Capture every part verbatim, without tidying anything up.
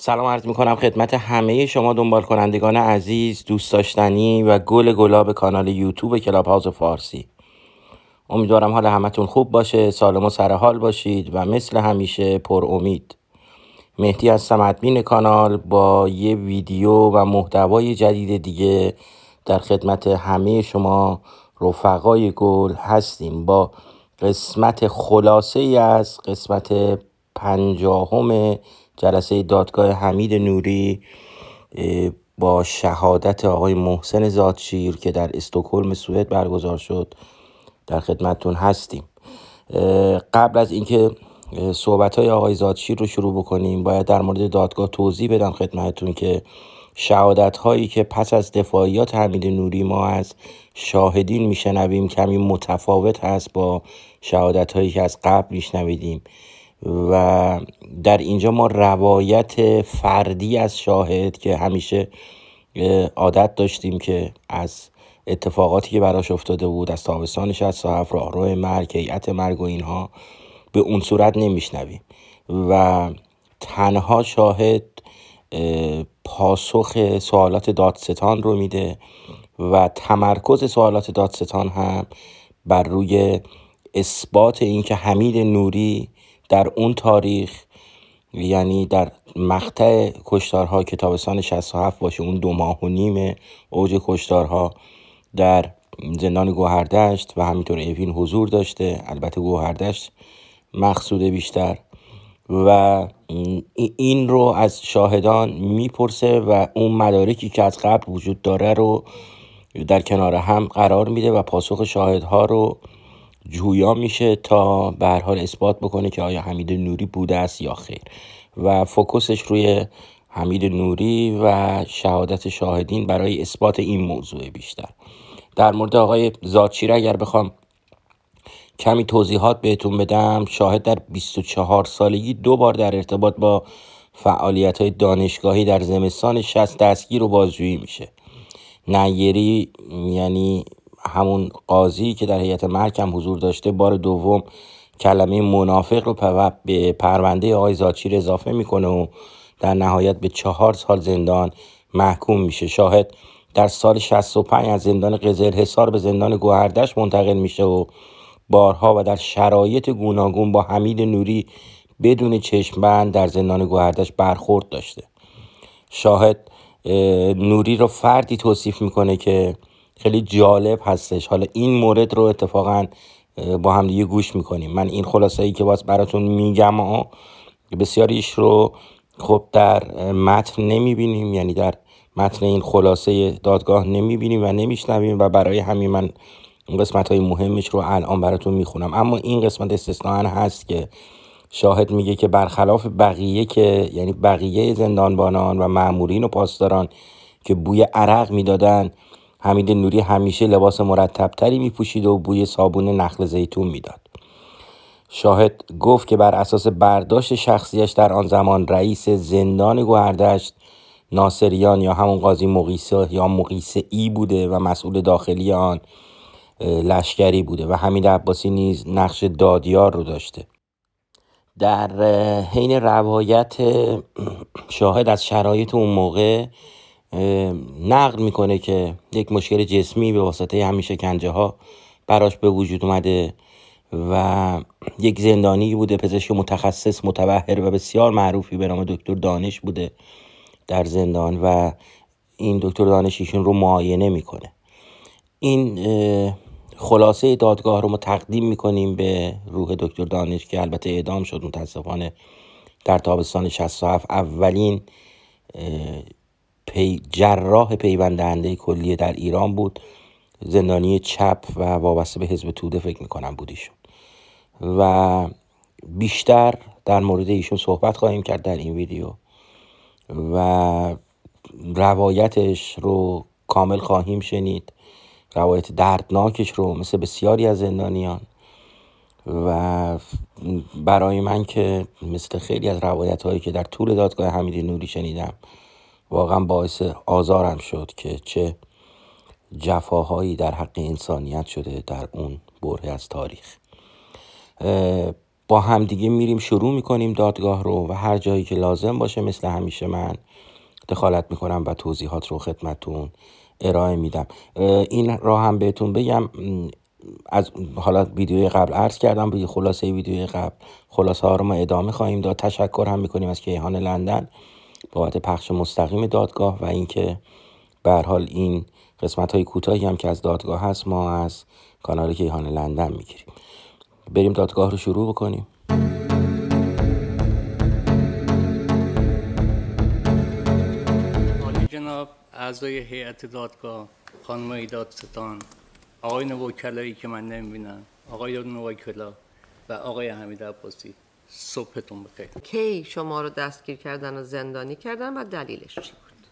سلام عرض میکنم خدمت همه شما دنبال کنندگان عزیز، دوست داشتنی و گل گلاب کانال یوتیوب کلاب هاوس فارسی. امیدوارم حال همتون خوب باشه، سالم و سرحال باشید و مثل همیشه پر امید. مهدی هستم، ادمین کانال، با یه ویدیو و محتوای جدید دیگه در خدمت همه شما رفقای گل هستیم با قسمت خلاصه ای از قسمت پنجاهم جلسه دادگاه حمید نوری با شهادت آقای محسن زادشیر که در استکهلم سوئد برگزار شد در خدمتتون هستیم. قبل از اینکه صحبت‌های آقای زادشیر رو شروع بکنیم، باید در مورد دادگاه توضیح بدم خدمتتون که شهادت‌هایی که پس از دفاعیات حمید نوری ما از شاهدین میشنویم کمی متفاوت هست با شهادت‌هایی که از قبل میشنویدیم و در اینجا ما روایت فردی از شاهد که همیشه عادت داشتیم که از اتفاقاتی که براش افتاده بود از تابستان شصت و هفت، راهرو مرگ، هیئت مرگ و اینها، به اون صورت نمیشنویم و تنها شاهد پاسخ سوالات دادستان رو میده و تمرکز سوالات دادستان هم بر روی اثبات اینکه حمید نوری در اون تاریخ، یعنی در مقطع کشتارها که تابستان شصت و هفت باشه، اون دو ماه و نیم اوج کشتارها، در زندان گوهردشت و همینطور اوین حضور داشته. البته گوهردشت مقصوده بیشتر، و این رو از شاهدان میپرسه و اون مدارکی که از قبل وجود داره رو در کنار هم قرار میده و پاسخ شاهدها رو جویا میشه تا به هر حال اثبات بکنه که آیا حمید نوری بوده است یا خیر، و فوکوسش روی حمید نوری و شهادت شاهدین برای اثبات این موضوع بیشتر. در مورد آقای زادشیر اگر بخوام کمی توضیحات بهتون بدم، شاهد در بیست و چهار سالگی دو بار در ارتباط با فعالیت‌های دانشگاهی در زمستان شصت دستگیر و بازجویی میشه. نیری، یعنی همون قاضی که در هیئت مرگ هم حضور داشته، بار دوم کلمه منافق رو به پرونده آقای زادشیر اضافه میکنه و در نهایت به چهار سال زندان محکوم میشه. شاهد در سال شصت و پنج از زندان قزلحصار به زندان گوهردشت منتقل میشه و بارها و در شرایط گوناگون با حمید نوری بدون چشم‌بند در زندان گوهردشت برخورد داشته. شاهد نوری رو فردی توصیف میکنه که خیلی جالب هستش. حالا این مورد رو اتفاقا با هم دیگه گوش میکنیم. من این خلاصه‌ای که باز براتون میگم ها، بسیاریش رو خب در متن نمیبینیم، یعنی در متن این خلاصه دادگاه نمیبینیم و نمیشنویم و برای همین من این قسمت های مهمش رو الان براتون میخونم. اما این قسمت استثناء هست که شاهد میگه که برخلاف بقیه که یعنی بقیه زندانبانان و مامورین و پاسداران که بوی عرق میدادن، حمید نوری همیشه لباس مرتبتری میپوشید و بوی صابون نخل زیتون میداد. شاهد گفت که بر اساس برداشت شخصیش در آن زمان رئیس زندان گوهردشت ناصریان یا همون قاضی مقیسه یا مقیسه ای بوده و مسئول داخلی آن لشکری بوده و حمید عباسی نیز نقش دادیار رو داشته. در حین روایت شاهد از شرایط اون موقع نقل میکنه که یک مشکل جسمی به واسطه همین شکنجه ها براش به وجود اومده و یک زندانی بوده، پزشک متخصص متبحر و بسیار معروفی به نام دکتر دانش بوده در زندان و این دکتر دانش ایشون رو معاینه میکنه. این خلاصه دادگاه رو ما تقدیم میکنیم به روح دکتر دانش که البته اعدام شد متاسفانه در تابستان شصت و هفت. اولین پی جراح پیوند دهنده کلیه در ایران بود، زندانی چپ و وابسته به حزب توده فکر میکنم بود ایشون، و بیشتر در مورد ایشون صحبت خواهیم کرد در این ویدیو و روایتش رو کامل خواهیم شنید، روایت دردناکش رو مثل بسیاری از زندانیان، و برای من که مثل خیلی از روایت هایی که در طول دادگاه حمید نوری شنیدم واقعا باعث آزارم شد که چه جفاهایی در حق انسانیت شده در اون بره از تاریخ. با همدیگه میریم شروع میکنیم دادگاه رو و هر جایی که لازم باشه مثل همیشه من دخالت میکنم و توضیحات رو خدمتون ارائه میدم. این را هم بهتون بگم، از حالا ویدیوی قبل عرض کردم، به خلاصه ویدیوی قبل خلاصه ها رو ما ادامه خواهیم داد. تشکر هم میکنیم از کیهان لندن بابت پخش مستقیم دادگاه و اینکه به هر حال این قسمت های کوتاهی هم که از دادگاه هست ما از کانال کیهان لندن میگیریم. بریم دادگاه رو شروع بکنیم. عالی جناب اعضای هیئت دادگاه، خانم‌های دادستان، آقایون وکلایی که من نمی‌بینم، آقایون وکلا و آقای حمید عباسی، صبحتون بخیر. کی شما رو دستگیر کردن و زندانی کردن و دلیلش چی بود؟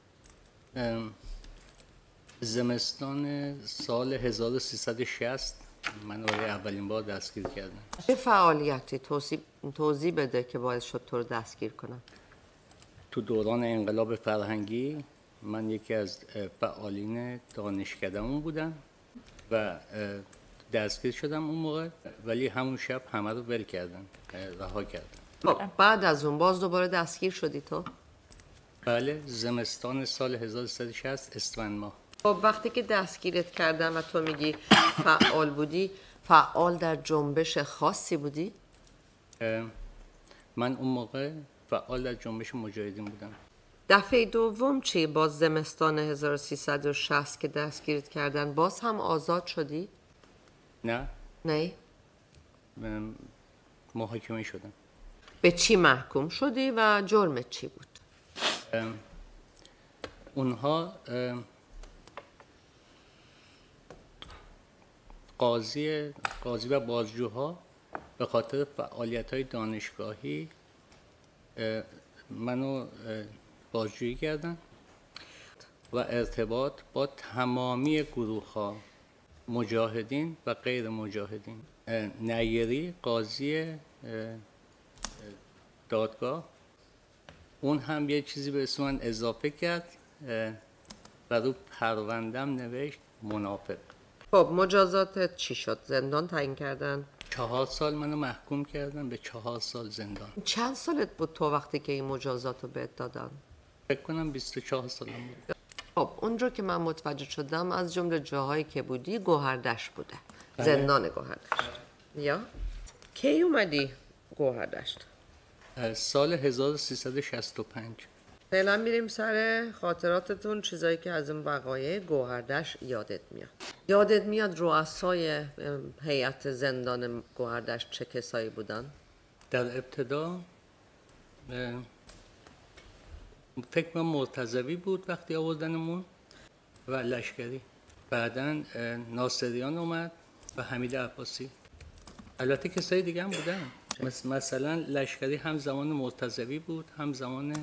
زمستان سال هزار و سیصد و شصت من رو برای اولین بار دستگیر کردن. چه فعالیتی توضیح توضیح بده که باعث شد تو رو دستگیر کنن؟ تو دوران انقلاب فرهنگی من یکی از فعالین دانشکده‌مون بودم و دستگیر شدم اون موقع، ولی همون شب همه رو ول کردن، رها کردن. خب بعد از اون باز دوباره دستگیر شدی تو؟ بله، زمستان سال هزار و سیصد و شصت اسفند ماه. خب وقتی که دستگیرت کردن و تو میگی فعال بودی، فعال در جنبش خاصی بودی؟ من اون موقع فعال در جنبش مجاهدین بودم. دفعه دوم چی؟ باز زمستان هزار و سیصد و شصت که دستگیرت کردن باز هم آزاد شدی؟ نه. نه؟ محاکمه شدم. به چی محکوم شدی و جرمت چی بود؟ اونها قاضی قاضی و بازجوها به خاطر فعالیت‌های دانشگاهی منو بازجویی کردن و ارتباط با تمامی گروه‌ها، مجاهدین و غیر مجاهدین. نیری قاضی دادگاه اون هم یه چیزی به اسم من اضافه کرد و رو پروندم نوشت منافق. خب مجازاتت چی شد؟ زندان تعیین کردن؟ چهار سال منو محکوم کردن به چهار سال زندان. چند سالت بود تو وقتی که این مجازات رو بهت دادن؟ فکر کنم بیست و چهار سالم بود. خب اونجا که من متوجه شدم از جمله جاهایی که بودی گوهردشت بوده. بله. زندان گوهردشت. یا؟ کی اومدی گوهردشت؟ سال هزار و سیصد و شصت و پنج. فعلا میریم سر خاطراتتون، چیزایی که از این وقایع گوهردشت یادت میاد. یادت میاد رؤسای هیئت زندان گوهردشت چه کسایی بودن؟ در ابتدا فکر کنم مرتضوی بود وقتی آوردنمون و لشکری. بعداً ناصریان اومد و حمید عباسی. البته کسای دیگه هم بودن، مثلا لشکری هم زمان مرتضوی بود هم زمان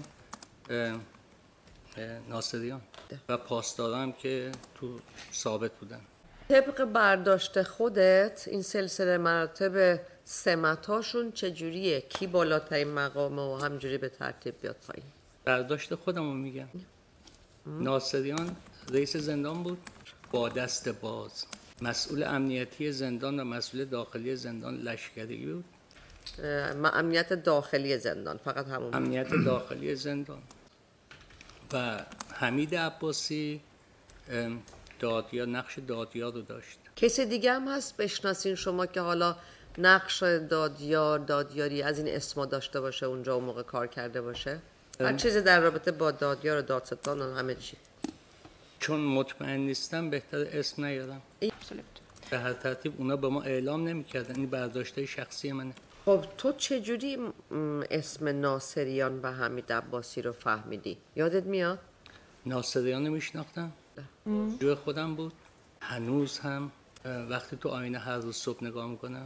ناصریان و پاسداران که تو ثابت بودن. طبق برداشت خودت این سلسله مراتب سمتاشون چجوریه؟ کی بالاترین مقامه و همجوری به ترتیب بیاد پایین؟ برداشت خودمو میگم. ناصریان رئیس زندان بود با دست باز. مسئول امنیتی زندان و مسئول داخلی زندان لشکری بود. امنیت داخلی زندان فقط همون؟ امنیت داخلی زندان. و حمید عباسی دادیار، نقش دادیار رو داشت. کسی دیگه هم هست بشناسین شما که حالا نقش دادیار، دادیاری از این اسما داشته باشه اونجا اون موقع کار کرده باشه؟ هر چیزی در رابطه با دادیار و دادستان و همه چی. چون مطمئن نیستم بهتر اسم نیارم. به هر ترتیب اونا به ما اعلام نمی‌کردن، این برداشته شخصی منه. خب تو چجوری اسم ناصریان و حمید عباسی رو فهمیدی؟ یادت میاد؟ ناصریان رو میشناختم، جو خودم بود. هنوز هم وقتی تو آینه هر روز صبح نگاه میکنم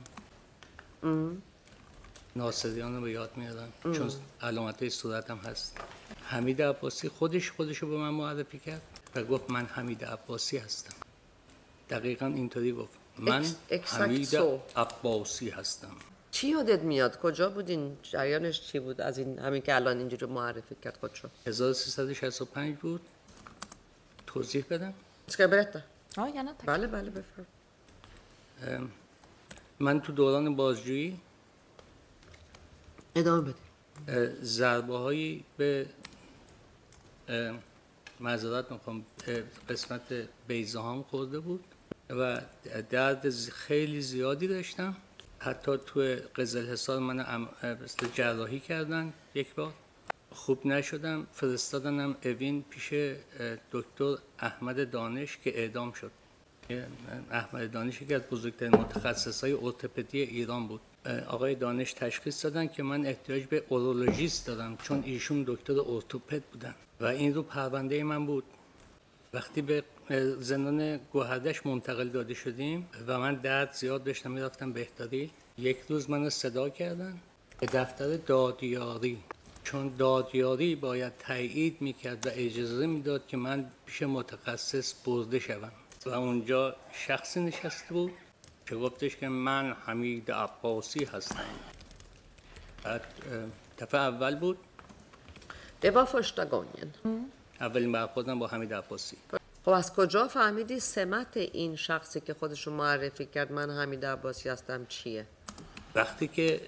ناصریان رو به یاد میارم، چون علامتهای صورت هم هست. حمید عباسی خودش خودش رو به من معرفی کرد و گفت من حمید عباسی هستم. دقیقا اینطوری گفت، من حمید عباسی هستم. چی یادت میاد؟ کجا بودین؟ جریانش چی بود از این همین که الان اینجوری معرفی کرد خودشو؟ هزار و سیصد و شصت و پنج بود. توضیح بدم؟ اسکا برتا. آه یا نه؟ بله بله بفرم. من تو دوران بازجویی ادامه بده. ضربه هایی به معذرت میخوام قسمت بیضه هام خورده بود و درد خیلی زیادی داشتم. حتی تو قزل حصار من جراحی کردن یک بار، خوب نشدم، فرستادنم اوین پیش دکتر احمد دانش که اعدام شد. احمد دانش یکی از بزرگترین متخصصای ارتوپدی ایران بود. آقای دانش تشخیص دادن که من احتیاج به اورولوژیست دارم چون ایشون دکتر ارتوپد بودن و این رو پرونده من بود. وقتی به زندان گوهردش منتقل داده شدیم و من درد زیاد داشتم میرفتم بهداری، یک روز منو صدا کردن به دفتر دادیاری، چون دادیاری باید تایید میکرد و اجازه میداد که من پیش متخصص برده شوم و اونجا شخصی نشسته بود که گفتش که من حمید عباسی هستم. بعد دفعه اول بود. Det var första gången. اولین برخوردم با حمید عباسی. خب از کجا فهمیدی سمت این شخصی که خودشو معرفی کرد من حمید عباسی هستم چیه؟ وقتی که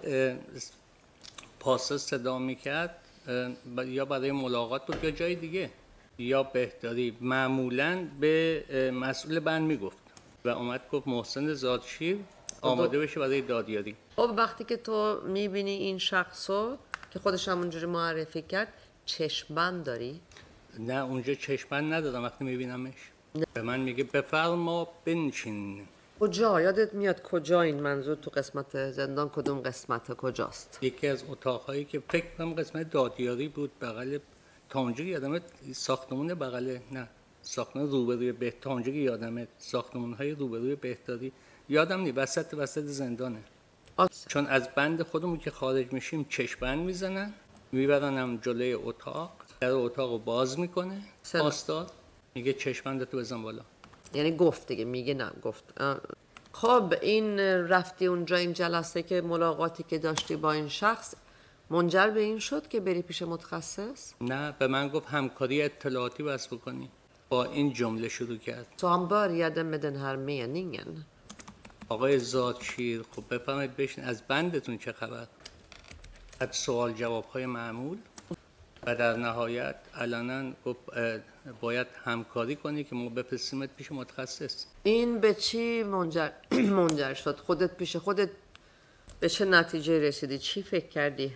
پاسه صدا میکرد یا برای ملاقات بود یا جای دیگه یا بهداری، معمولاً به مسئول بند میگفت و اومد گفت محسن زادشیر آماده بشه برای دادیاری. خب وقتی که تو میبینی این شخصو که خودش همونجوری معرفی کرد چشمبند داری؟ نه اونجا چشمبند ندارم. وقتی میبینمش به من میگه بفرما بنشین. کجا؟ یادت میاد کجا؟ این منظور تو قسمت زندان کدوم قسمت کجاست؟ یکی از اتاقهایی که فکر کنم قسمت دادیاری بود، بغل تا اونجوری یادمه ساختمون بغل نه ساختمون روبروی بهداری، تا اونجوری یادمه ساختمون‌های روبروی بهداری یادم نی، وسط وسط زندانه. آس. چون از بند خودمون که خارج میشیم چشم‌بند میزنن، میبرنم جلوی اتاق، در اتاقو باز میکنه پاسدار، میگه چشم‌بندتو بزن بالا. یعنی گفت دیگه، میگه نه گفت. خب این رفتی اونجا این جلسه که ملاقاتی که داشتی با این شخص منجر به این شد که بری پیش متخصص؟ نه، به من گفت همکاری اطلاعاتی بس بکنی. با این جمله شروع کرد. Så han började med den här meningen. آقای زادشیر خب بفرمایید بشین، از بندتون چه خبر؟ از سوال جواب‌های معمول و در نهایت علنا گفت باید همکاری کنی که ما بفرستیمت پیش متخصص. این به چی منجر منجر شد؟ خودت پیش خودت به چه نتیجه رسیدی؟ چی فکر کردی؟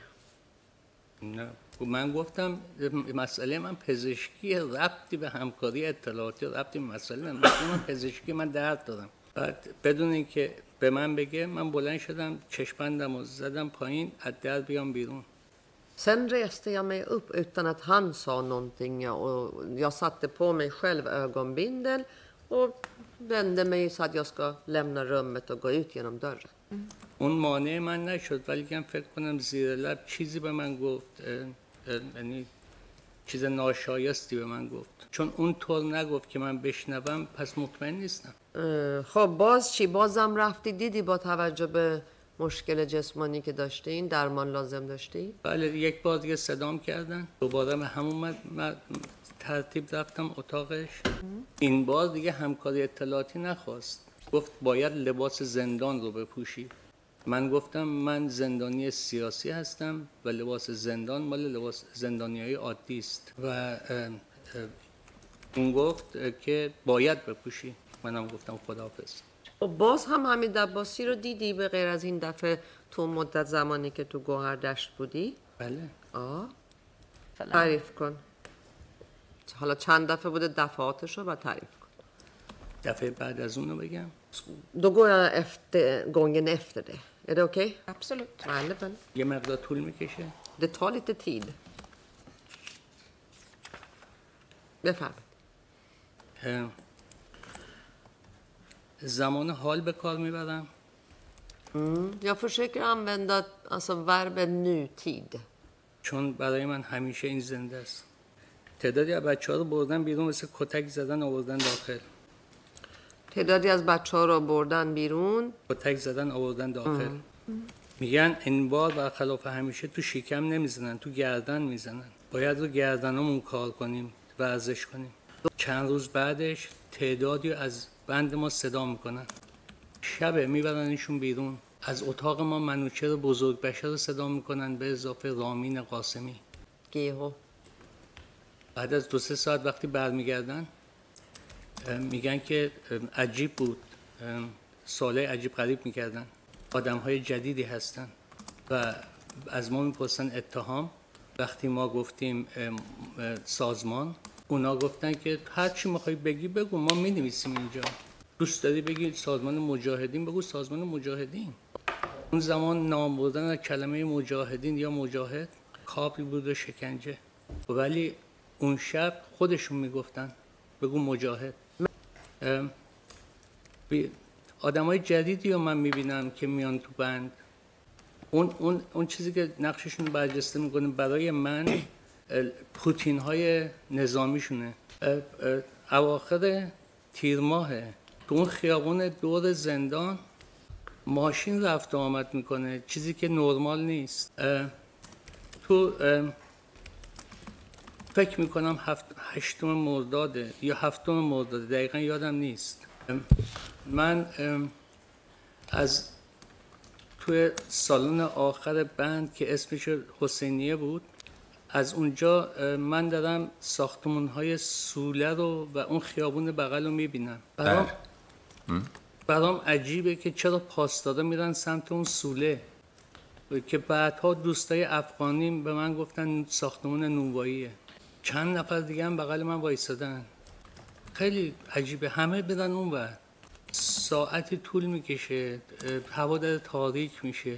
نه من گفتم مسئله من پزشکی، ربطی به همکاری اطلاعاتی، ربطی به مسئله من من پزشکی، من درد دارم. بعد بدون اینکه به من بگه من بلند شدم، چشم‌بندم رو زدم پایین، از در بیام بیرون. Sen reste jag mig upp utan att han sa någonting och jag satte på mig själv ögonbindel och vände mig så att jag ska lämna rummet och gå ut genom dörren. اون مانع من نشد، ولی که فکر کنم زیر لب چیزی به من گفت، یعنی چیز ناشایستی به من گفت، چون اون طور نگفت که من بشنوم، پس مطمئن نیستم. خب باز چی؟ بازم رفتی دیدی با توجه به مشکل جسمانی که داشته این درمان لازم داشتی؟ بله یک بار دیگه صدام کردن، دوباره به همون ترتیب رفتم اتاقش. این بار دیگه همکاری اطلاعاتی نخواست، گفت باید لباس زندان رو بپوشی. من گفتم من زندانی سیاسی هستم و لباس زندان مال لباس زندانیای عادی است و اون گفت که باید بپوشی. منم گفتم خداحافظ. و باز هم حمید عباسی رو دیدی به غیر از این دفعه تو مدت زمانی که تو گوهردشت بودی؟ بله. آه تعریف کن. حالا چند دفعه بوده؟ دفعاتش رو باید تعریف کن. دفعه بعد از اون رو بگم؟ Då går jag efter, gången efter det. Är det okej? Okay? Absolut. بله بله. یه مقدار طول میکشه. Det tar lite tid. بفرمایید. زمان حال به کار میبرم. Mm, jag försöker använda alltså verbet nutid. چون برای من همیشه این زنده است. تعدادی از بچه‌ها رو بردن بیرون، مثل کتک زدن آوردن داخل. تعدادی از بچه‌ها رو بردن بیرون، کتک زدن آوردن داخل. میگن این بار برخلاف همیشه تو شکم نمیزنن، تو گردن میزنن. باید رو گردنمون کار کنیم، ورزش کنیم. چند روز بعدش تعدادی از بند ما صدا میکنن. شبه میبرنشون بیرون. از اتاق ما منوچهر بزرگ بشر رو صدا میکنن به اضافه رامین قاسمی. گیهو بعد از دو سه ساعت وقتی برمیگردن میگن که عجیب بود، سوالای عجیب غریب میکردن، آدم های جدیدی هستن و از ما میپرسن اتهام. وقتی ما گفتیم سازمان، اونا گفتن که هر چی میخوای بگی بگو، ما مینویسیم اینجا. دوست داری بگی سازمان مجاهدین، بگو سازمان مجاهدین. اون زمان نام بردن از کلمه مجاهدین یا مجاهد کابی بود و شکنجه، ولی اون شب خودشون میگفتن بگو مجاهد. آدم های جدیدی رو من میبینم که میان تو بند. اون, اون, اون چیزی که نقششون برجسته میکنه برای من پوتین های نظامیشونه. اواخر تیر ماهه تو اون خیابون دور زندان ماشین رفت و آمد میکنه، چیزی که نرمال نیست. تو فکر میکنم هفت هشتم مرداده یا هفتم مرداده، دقیقا یادم نیست. من از توی سالن آخر بند که اسمش حسینیه بود، از اونجا من دارم ساختمان‌های سوله رو و اون خیابون بغل رو میبینم. برام برام عجیبه که چرا پاسدارا میرن سمت اون سوله که بعدها دوستای افغانی به من گفتن ساختمان نونواییه. چند نفر دیگه هم بغل من وایسادن. خیلی عجیبه، همه بدن اون ور. ساعتی طول میکشه، هوا داره تاریک میشه.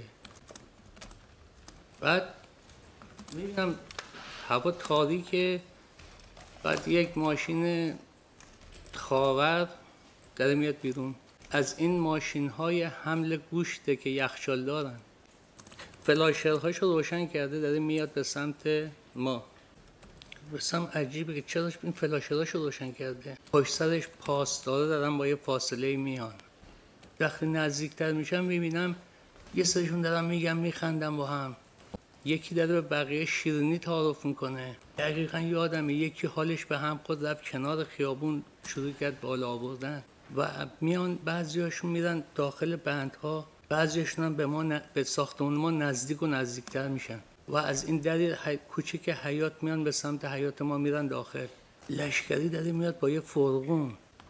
بعد میبینم هوا تاریکه، بعد یک ماشین خاور داره میاد بیرون. از این ماشین های حمل گوشته که یخچال دارن، فلاشرهاشو روشن کرده، داره میاد به سمت ما. بسام عجیبه که چرا این فلاشراشو روشن کرده. پشت سرش پاسدارا دارن با یه فاصله میان. وقتی نزدیکتر میشم میبینم یه سرشون دارن میگن میخندن با هم. یکی داره به بقیه شیرینی تعارف میکنه. دقیقا یادمه یکی حالش به هم خود رفت کنار خیابون شروع کرد بالا آوردن و میان بعضیاشون میرن داخل بندها، بعضیاشون هم به ما ن... به ساختمون ما نزدیک و نزدیکتر میشن و از این در حی... کوچیک حیاط میان به سمت حیاط ما میرن داخل. لشکری داره میاد با یه فرقون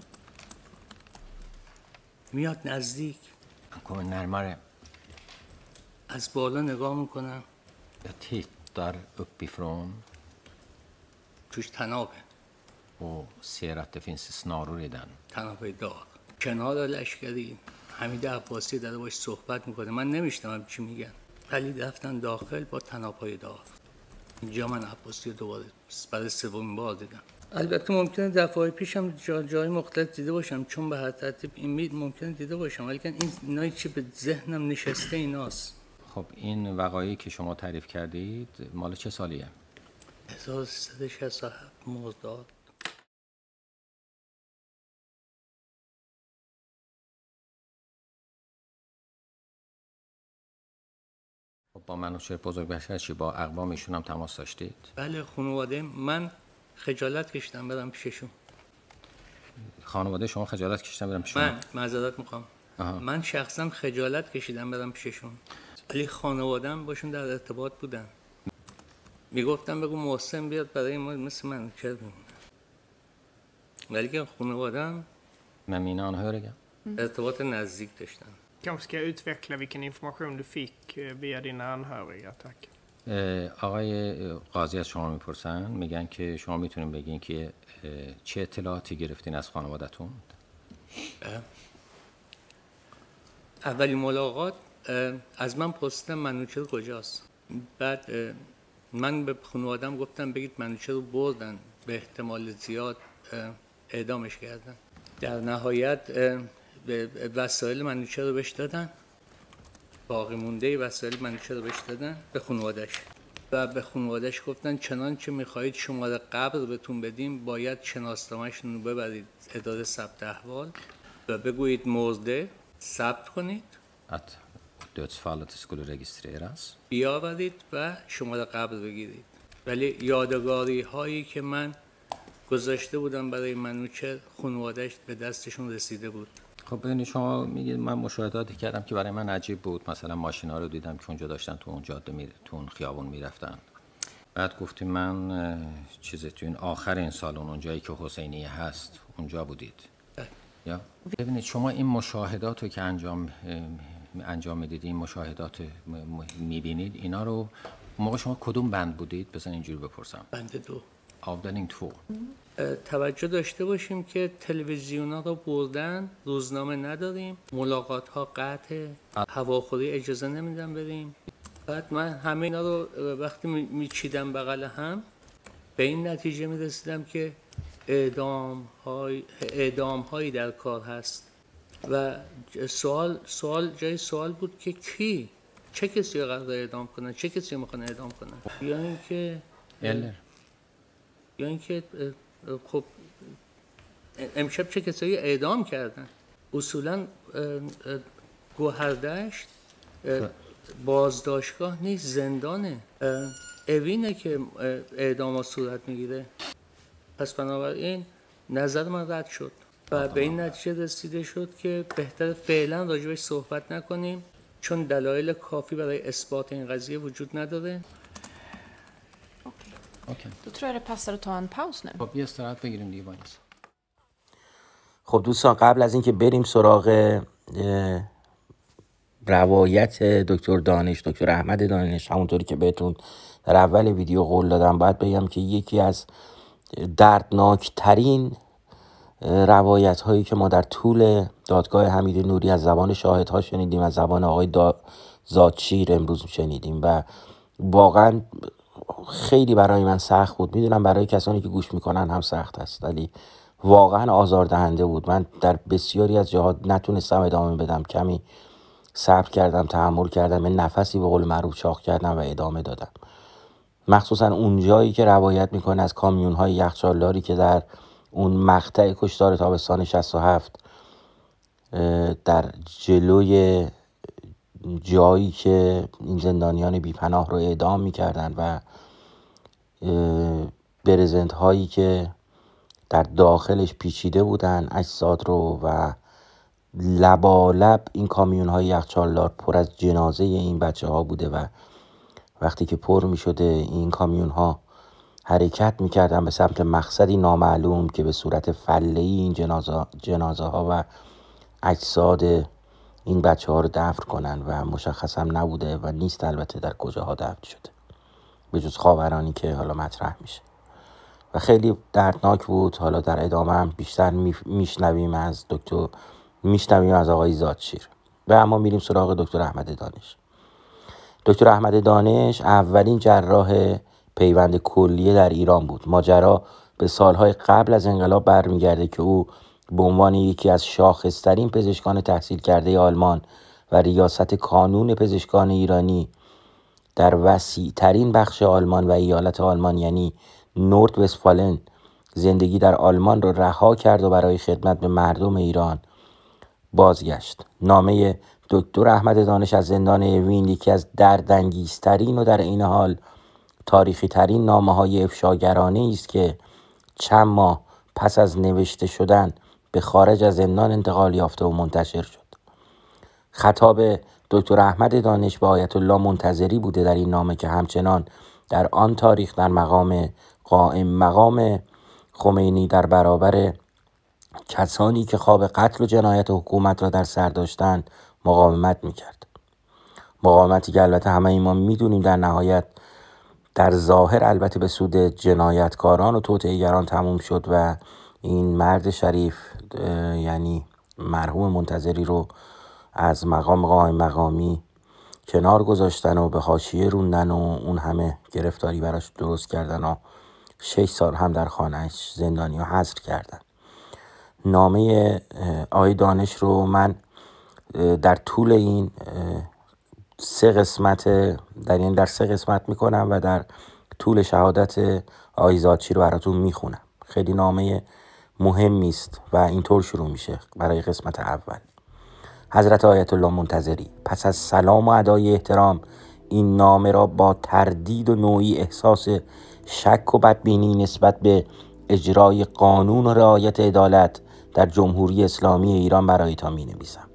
میاد نزدیک. kommer närmare. از بالا نگاه میکنم. Jag tittar uppifrån توش تنابه och ser att det finns snaror i den. تنابه داغ. کنار لشکری حمید عباسی داره باش صحبت میکنه. من نمیشنوم چی میگن، ولی رفتن داخل با تنابهای داغ. اینجا من عباسی رو دوباره برای سومین بار دیدم. البته ممکنه دفعه پیشم جا جای مختلف دیده باشم، چون به هر ترتیب این ممکنه دیده باشم، ولی این اینایی چی به ذهنم نشسته ایناست. خب این وقایعی که شما تعریف کردید مال چه سالیه؟ هزار و سیصد و شصت و هفت مرداد. با منوچهر بزرگبشر چی با اقوام ایشون هم تماس داشتید؟ بله، خانواده من خجالت کشیدم برم پیششون. خانواده شما خجالت کشیدن برم پیششون؟ من معذرت میخوام. من شخصا خجالت کشیدم برم پیششون، ولی خانواده‌ام باشون در ارتباط بودن. میگفتم بگو محسن بیاد برای ما مثل من چه بمونه، ولی که خانواده‌ام med mina anhöriga. ارتباط نزدیک داشتن. Kanske ska jag utveckla vilken information du fick via dina anhöriga, tack. آقای قاضی از شما میپرسن، میگن که شما میتونین بگین که چه اطلاعاتی گرفتین از خانواده‌تون؟ اولی ملاقات از من پرسیدن منوچهر کجاست. بعد من به خانواده‌ام گفتم بگید منوچهر رو بردن، به احتمال زیاد اعدامش کردن. در نهایت وسایل منوچهر رو بهش دادن، باقی مونده وسایل منوچهر رو بهش دادن به خانواده‌اش و به خانواده‌اش گفتن چنانچه میخواهید شماره قبر بهتون بدیم باید شناسنامه‌شون رو ببرید اداره ثبت احوال و بگویید مرده، ثبت کنید، att dödsfallet skulle registreras. بیاورید و شماره قبر بگیرید. ولی یادگاری هایی که من گذاشته بودم برای منوچهر خانواده‌اش به دستشون رسیده بود. خب ببینید شما میگید من مشاهداتی کردم که برای من عجیب بود. مثلا ماشینا رو دیدم که اونجا داشتن تو اون جاده می... تو اون خیابون میرفتن. بعد گفتیم من چیزی تو این آخر این سالن اونجایی که حسینیه هست اونجا بودید. یا ببینید شما این مشاهدات رو که انجام انجام میدید، این مشاهدات میبینید، اینا رو موقع شما کدوم بند بودید؟ بزن اینجوری بپرسم. بند دو. آفدلینگ تو. توجه داشته باشیم که تلویزیون ها رو بردن، روزنامه نداریم، ملاقات ها قطع، هواخوری اجازه نمیدن بریم. بعد من همه اینا رو وقتی میچیدم بغل هم به این نتیجه میرسیدم که اعدام های اعدام هایی در کار هست و سوال سوال جای سوال بود که کی چه کسی رو قرار اعدام کنن، چه کسی رو میخوان اعدام کنن، یا اینکه یا اینکه خب امشب چه کسایی اعدام کردن. اصولا گوهردشت بازداشتگاه نیست، زندانه، اوینه که اعدام ها صورت میگیره. پس بنابراین نظر من رد شد و به این نتیجه رسیده شد که بهتر فعلا راجبش صحبت نکنیم چون دلایل کافی برای اثبات این قضیه وجود نداره. Okej. Då tror jag det passar att ta en paus nu. خب یه استراحت بگیریم دیگه باید. خب دوستان قبل از اینکه بریم سراغ روایت دکتر دانش، دکتر احمد دانش، همونطوری که بهتون در اول ویدیو قول دادم، باید بگم که یکی از دردناک ترین روایت هایی که ما در طول دادگاه حمید نوری از زبان شاهدها شنیدیم، از زبان آقای زادشیر امروز شنیدیم و واقعا خیلی برای من سخت بود. میدونم برای کسانی که گوش میکنن هم سخت است، ولی واقعا آزاردهنده بود. من در بسیاری از جهات نتونستم ادامه بدم، کمی صبر کردم، تحمل کردم، نفسی به قول معروف چاق کردم و ادامه دادم. مخصوصا اون جایی که روایت میکنه از کامیون های یخچالداری که در اون مقطع کشتار تابستان شصت و هفت در جلوی جایی که این زندانیان بیپناه رو اعدام میکردن و برزنت هایی که در داخلش پیچیده بودن اجساد رو و لبالب این کامیون های یخچالدار پر از جنازه این بچه ها بوده و وقتی که پر می شده این کامیون ها حرکت می کردن به سمت مقصدی نامعلوم که به صورت فله‌ای این جنازه, جنازه ها و اجساد این بچه ها رو دفن کنن و مشخص هم نبوده و نیست البته در کجاها دفن شده به جز خاورانی که حالا مطرح میشه و خیلی دردناک بود. حالا در ادامه هم بیشتر میشنویم از دکتر میشنویم از آقای زادشیر و اما میریم سراغ دکتر احمد دانش. دکتر احمد دانش اولین جراح پیوند کلیه در ایران بود. ماجرا به سالهای قبل از انقلاب برمیگرده که او به عنوان یکی از شاخصترین پزشکان تحصیل کرده آلمان و ریاست کانون پزشکان ایرانی در وسیع ترین بخش آلمان و ایالت آلمان یعنی نورد وستفالن زندگی در آلمان را رها کرد و برای خدمت به مردم ایران بازگشت. نامه دکتر احمد دانش از زندان اوین یکی از دردانگیزترین و در این حال تاریخی ترین نامه های افشاگرانه است که چند ماه پس از نوشته شدن به خارج از زندان انتقال یافته و منتشر شد. خطاب دکتر احمد دانش به آیت الله منتظری بوده در این نامه که همچنان در آن تاریخ در مقام قائم مقام خمینی در برابر کسانی که خواب قتل و جنایت حکومت را در سر داشتند مقاومت میکرد. مقاومتی که البته همه ما میدونیم در نهایت در ظاهر البته به سود جنایتکاران و توطئه‌گران تموم شد و این مرد شریف یعنی مرحوم منتظری رو از مقام قائم مقامی کنار گذاشتن و به حاشیه روندن و اون همه گرفتاری براش درست کردن و شش سال هم در خانهش زندانی ها حظر کردن. نامه آقای دانش رو من در طول این سه قسمت در این در سه قسمت میکنم و در طول شهادت آقای زادشیر رو براتون میخونم. خیلی نامه مهمی است و اینطور شروع میشه برای قسمت اول. حضرت آیت الله منتظری، پس از سلام و ادای احترام این نامه را با تردید و نوعی احساس شک و بدبینی نسبت به اجرای قانون و رعایت عدالت در جمهوری اسلامی ایران برایتان می نویسم.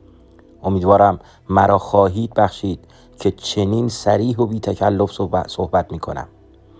امیدوارم مرا خواهید بخشید که چنین صریح و بی تکلف صحبت می کنم.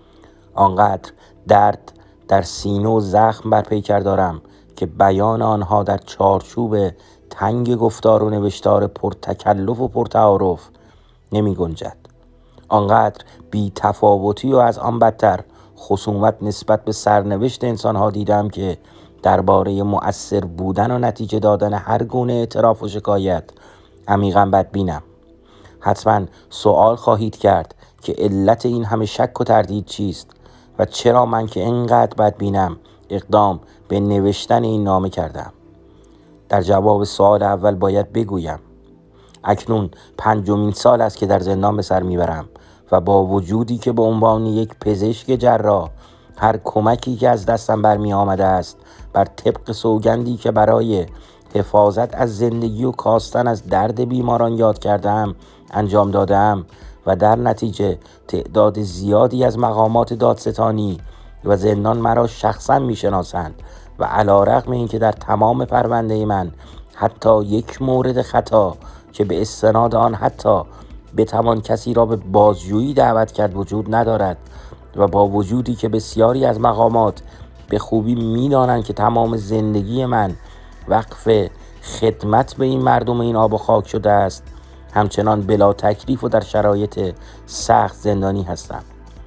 آنقدر درد در سینه و زخم بر پیکر دارم که بیان آنها در چارچوب تنگ گفتار و نوشتار پرتکلف و پرتعارف نمی گنجد. آنقدر بی تفاوتی و از آن بدتر خصومت نسبت به سرنوشت انسانها دیدم که درباره مؤثر بودن و نتیجه دادن هر گونه اعتراف و شکایت عمیقاً بدبینم. حتما سوال خواهید کرد که علت این همه شک و تردید چیست و چرا من که اینقدر بدبینم اقدام به نوشتن این نامه کردم. در جواب سوال اول باید بگویم اکنون پنجمین سال است که در زندان به سر میبرم و با وجودی که به عنوان یک پزشک جراح هر کمکی که از دستم برمی آمده است بر طبق سوگندی که برای حفاظت از زندگی و کاستن از درد بیماران یاد کردم انجام دادم و در نتیجه تعداد زیادی از مقامات دادستانی و زندان مرا شخصا میشناسند و علیرغم اینکه در تمام پرونده من حتی یک مورد خطا که به استناد آن حتی بتوان کسی را به بازجویی دعوت کرد وجود ندارد و با وجودی که بسیاری از مقامات به خوبی میدانند که تمام زندگی من وقف خدمت به این مردم این آب و خاک شده است، همچنان بلا تکلیف و در شرایط سخت زندانی هستم.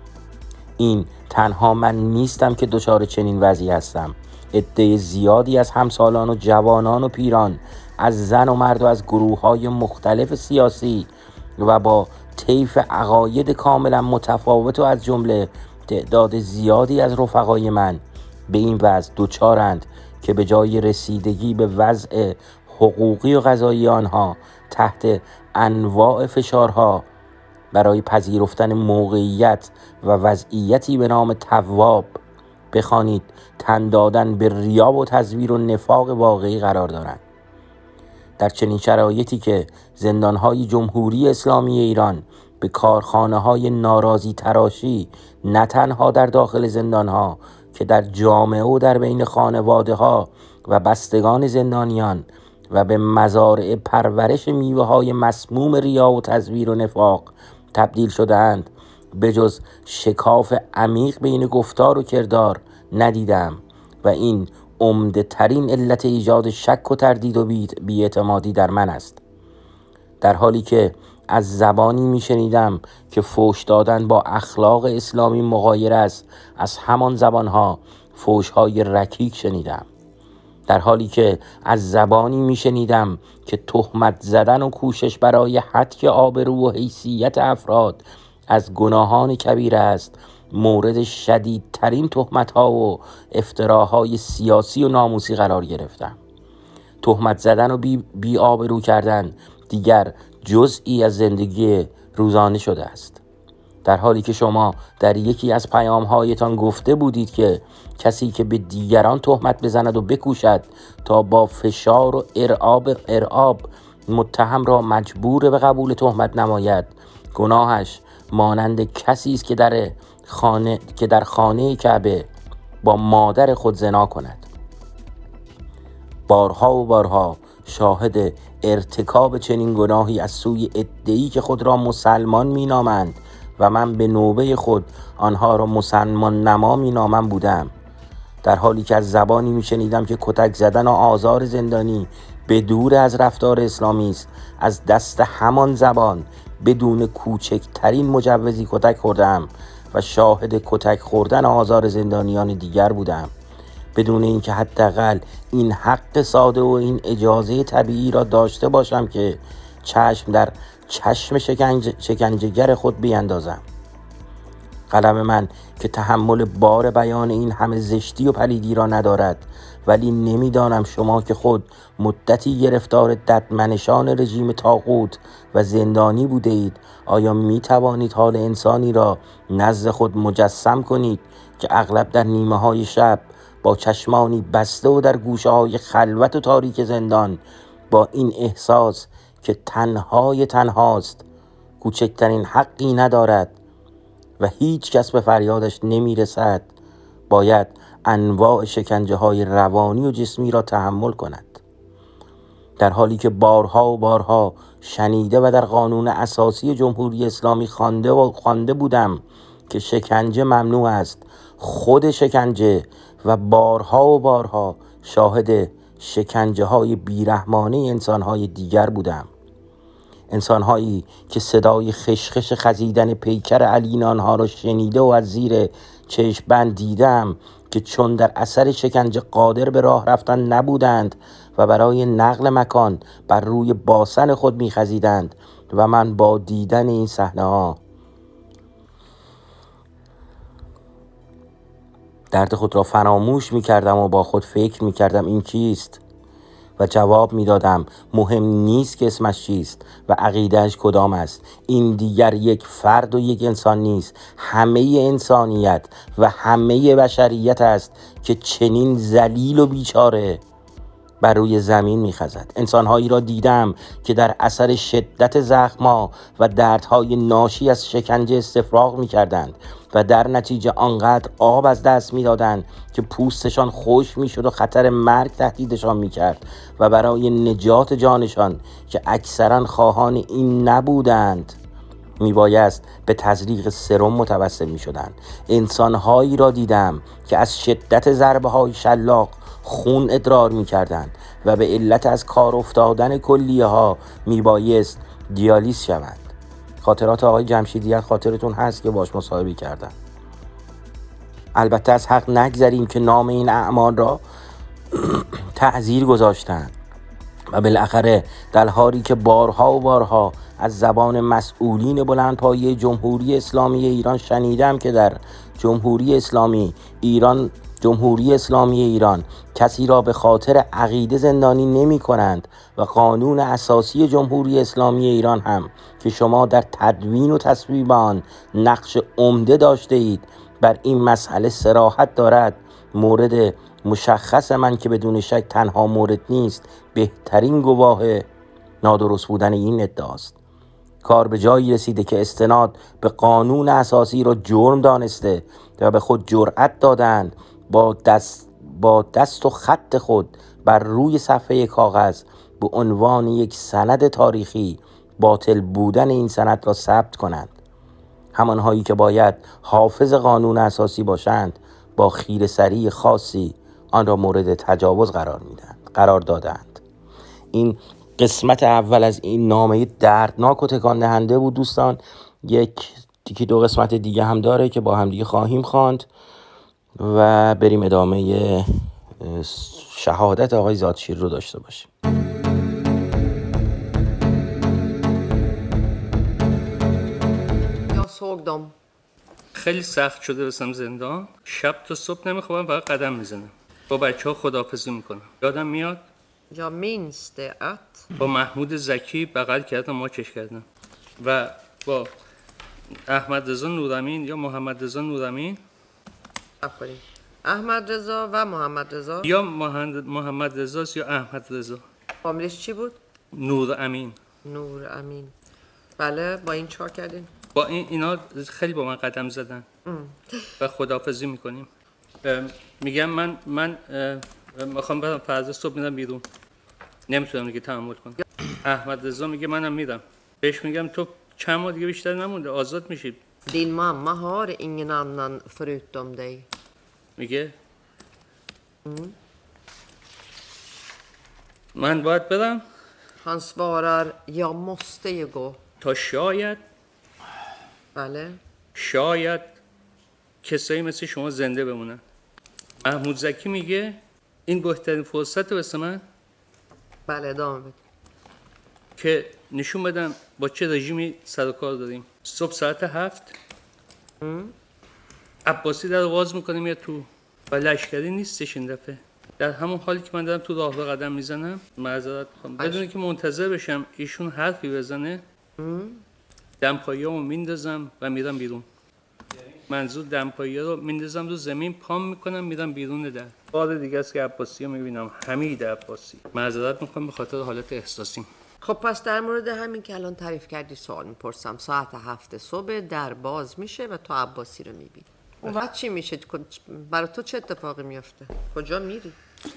این تنها من نیستم که دچار چنین وضعی هستم. عده زیادی از همسالان و جوانان و پیران از زن و مرد و از گروه‌های مختلف سیاسی و با طیف عقاید کاملا متفاوت و از جمله تعداد زیادی از رفقای من به این وضع دچارند که به جای رسیدگی به وضع حقوقی و قضایی آنها تحت انواع فشارها برای پذیرفتن موقعیت و وضعیتی به نام تواب بخوانید تن دادن به ریا و تزویر و نفاق واقعی قرار دارند. در چنین شرایطی که زندانهای جمهوری اسلامی ایران به کارخانه‌های ناراضی تراشی نه تنها در داخل زندانها که در جامعه و در بین خانواده‌ها و بستگان زندانیان و به مزارع پرورش میوه‌های مسموم ریا و تزویر و نفاق تبدیل شده‌اند، به جز شکاف عمیق بین گفتار و کردار ندیدم و این عمده ترین علت ایجاد شک و تردید و بی‌اعتمادی در من است. در حالی که از زبانی میشنیدم که فوش دادن با اخلاق اسلامی مغایر است، از همان زبانها فوش‌های رکیک شنیدم. در حالی که از زبانی میشنیدم که تهمت زدن و کوشش برای هتک آبرو و حیثیت افراد از گناهان کبیره است، مورد شدیدترین تهمت‌ها و افتراهای سیاسی و ناموسی قرار گرفتم. تهمت زدن و بی, بی آبرو کردن دیگر جزئی از زندگی روزانه شده است. در حالی که شما در یکی از پیام‌هایتان گفته بودید که کسی که به دیگران تهمت بزند و بکوشد تا با فشار و ارعاب ارعاب متهم را مجبور به قبول تهمت نماید، گناهش مانند کسی است که در خانه که در خانه کعبه با مادر خود زنا کند. بارها و بارها شاهد ارتکاب چنین گناهی از سوی عده‌ای که خود را مسلمان مینامند و من به نوبه خود آنها را مسلمان نما مینامم بودم. در حالی که از زبانی میشنیدم که کتک زدن و آزار زندانی به دور از رفتار اسلامی است، از دست همان زبان بدون کوچکترین مجوزی کتک خوردم و شاهد کتک خوردن آزار زندانیان دیگر بودم، بدون اینکه حداقل این حق ساده و این اجازه طبیعی را داشته باشم که چشم در چشم شکنج... شکنجهگر خود بیندازم. قلم من که تحمل بار بیان این همه زشتی و پلیدی را ندارد، ولی نمیدانم شما که خود مدتی گرفتار ددمنشان رژیم طاغوت و زندانی بوده اید، آیا می توانید حال انسانی را نزد خود مجسم کنید که اغلب در نیمه های شب با چشمانی بسته و در گوشه های خلوت و تاریک زندان با این احساس که تنهای تنهاست، کوچکترین حقی ندارد و هیچ کس به فریادش نمی رسد، باید انواع شکنجه های روانی و جسمی را تحمل کند، در حالی که بارها و بارها شنیده و در قانون اساسی جمهوری اسلامی خوانده و خوانده بودم که شکنجه ممنوع است. خود شکنجه و بارها و بارها شاهد شکنجه های بیرحمانه انسان های دیگر بودم، انسان هایی که صدای خشخش خزیدن پیکر علینا آنها را شنیده و از زیر چشم بند دیدم که چون در اثر شکنجه قادر به راه رفتن نبودند و برای نقل مکان بر روی باسن خود می‌خزیدند و من با دیدن این صحنه ها درد خود را فراموش می‌کردم و با خود فکر می‌کردم این چیست؟ و جواب میدادم مهم نیست که اسمش چیست و عقیدهش کدام است. این دیگر یک فرد و یک انسان نیست، همه انسانیت و همه بشریت است که چنین ذلیل و بیچاره بر روی زمین میخزد. انسانهایی را دیدم که در اثر شدت زخم‌ها و دردهای ناشی از شکنجه استفراغ میکردند و در نتیجه آنقدر آب از دست میدادند که پوستشان خشک میشد و خطر مرگ تهدیدشان میکرد و برای نجات جانشان که اکثرا خواهان این نبودند میبایست به تزریق سرم متوسل میشدند. انسانهایی را دیدم که از شدت ضربه های شلاق خون ادرار میکردند و به علت از کار افتادن کلیه ها میبایست دیالیز شوند. خاطرات آقای جمشیدیت خاطرتون هست که باش مصاحبه کردم. البته از حق نگذریم که نام این اعمال را تعذیر گذاشتند و بالاخره در حالی که بارها و بارها از زبان مسئولین بلندپایه جمهوری اسلامی ایران شنیدم که در جمهوری اسلامی ایران جمهوری اسلامی ایران کسی را به خاطر عقیده زندانی نمی کنند و قانون اساسی جمهوری اسلامی ایران هم که شما در تدوین و تصویب آن نقش عمده داشته اید بر این مسئله صراحت دارد. مورد مشخص من که بدون شک تنها مورد نیست، بهترین گواه نادرست بودن این ادعاست. کار به جایی رسیده که استناد به قانون اساسی را جرم دانسته و به خود جرأت دادند با دست با دست و خط خود بر روی صفحه کاغذ به عنوان یک سند تاریخی باطل بودن این سند را ثبت کنند. همانهایی که باید حافظ قانون اساسی باشند با خیره‌سری خاصی آن را مورد تجاوز قرار میدند قرار دادند. این قسمت اول از این نامه دردناک و تکان دهنده بود دوستان. یک دیگه دو قسمت دیگه هم داره که با هم دیگه خواهیم خواند و بریم ادامه شهادت آقای زادشیر رو داشته باشیم. یا såg dem. خیلی سخت شده بسم زندان، شب تا صبح نمیخوابم، فقط قدم میزنم، با بچه ها خداحافظی میکنم. یادم میاد Jag minns det att با محمود زکی بغل کردم، ماچش کردم و با احمد رضا نورامین یا محمد رضا نورامین آفرین احمد رضا و محمد رضا یا محمد رضا یا احمد رضا. فامیلش چی بود؟ نور امین. نور امین. بله با این چهار کردین؟ با این اینا خیلی با من قدم زدن ام. و خداحافظی میکنیم. میگم من من میخوام برم فردا صبح میرم بیرون، نمیتونم دیگه تحمل کنم. احمد رضا میگه منم میرم، بهش میگم تو چند ماه دیگه بیشتر نمونده، آزاد میشی. Din mamma har ingen annan förutom dig. میگه ام. من باید برم. Han svarar jag måste ju gå. تا شاید بله شاید کسایی مثل شما زنده بمونن. محمود زکی میگه این بهترین فرصت واسه من بله ادامه بده که نشون بدم با چه رژیمی سر و کار داریم. صبح ساعت هفت عباسی در واز میکنه میاد تو و لشکری نیستش این دفعه. در همون حالی که من دارم تو راه به قدم میزنم، معذرت میخوام، بدون که منتظر بشم ایشون حرفی بزنه، دمپایی‌هامو میندازم و میرم بیرون. منظور دمپایی‌ها رو میندازم رو زمین، پام میکنم میرم بیرون. در بار دیگه است که عباسی رو میبینم، حمید عباسی. معذرت میخوام به خاطر حالت احساسیم. خب پس در مورد همین که الان تعریف کردی سوال میپرسم. ساعت هفت صبح در باز میشه و تو عباسی رو میبینی. اون وقت چی میشه؟ برای تو چه اتفاقی میفته؟ کجا میری؟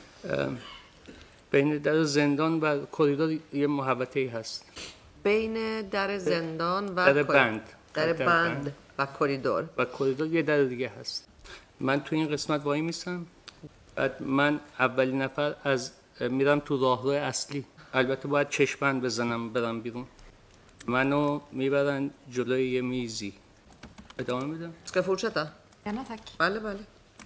بین در زندان و کریدور یه محوطه ای هست. بین در زندان و در بند در بند و کریدور و کریدور یه در دیگه هست. من تو این قسمت وای میسم، بعد من اولین نفر از میرم تو راهرو اصلی. البته باید چشمند بزنم برم بیرون. منو میبرن جلوی یه میزی. ادامه میدم. Ska jag fortsätta? Gärna tack. بله بله.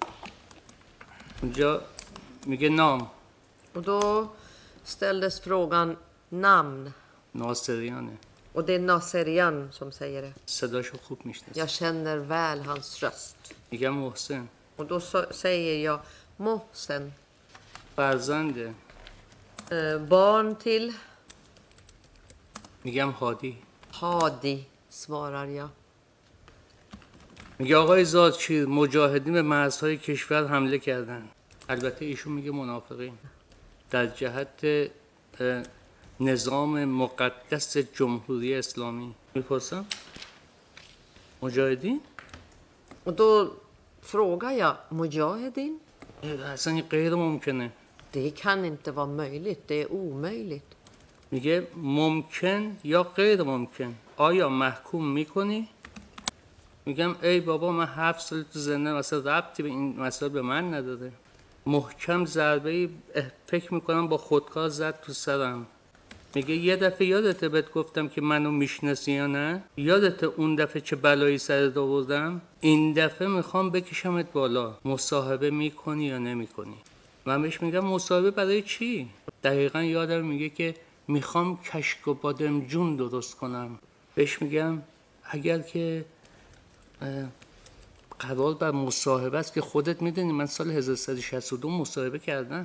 اونجا میگه نام. Och då ställdes frågan namn. ناصریانه. Och det är Naserian som säger det. صداشو خوب میشناسم. Jag känner väl hans röst. میگم محسن. Och då så, säger jag Mohsen. فرزنده. Eh, barn till میگم هادی. Hadi, svarar jag. میگه آقای زادشیر، مجاهدین به مرزهای کشور حمله کردن. البته ایشون میگه منافقین. در جهت اه، نظام مقدس جمهوری اسلامی. میپرسم مجاهدین؟ Och då frågar jag Mujahedin. اصلا این غیر ممکنه. Det kan inte vara möjligt, det är omöjligt. میگه ممکن یا غیر ممکن. آیا محکوم میکنی؟ میگم ای بابا من هفت سال تو زندان، اصلا ربطی به این مسائل به من نداره. محکم ضربه فکر میکنم با خودکار زد تو سرم. میگه یه دفعه یادته بهت گفتم که منو میشناسی یا نه؟ یادته اون دفعه چه بلایی سرت آوردم؟ این دفعه میخوام بکشمت بالا. مصاحبه میکنی یا نمیکنی؟ من بهش میگم مصاحبه برای چی؟ دقیقا یادم میگه که میخوام کشک و بادمجون درست کنم. بهش میگم اگر که قرار بر مصاحبه است که خودت میدونی من سال هزار و سیصد و شصت و دو مصاحبه کردم.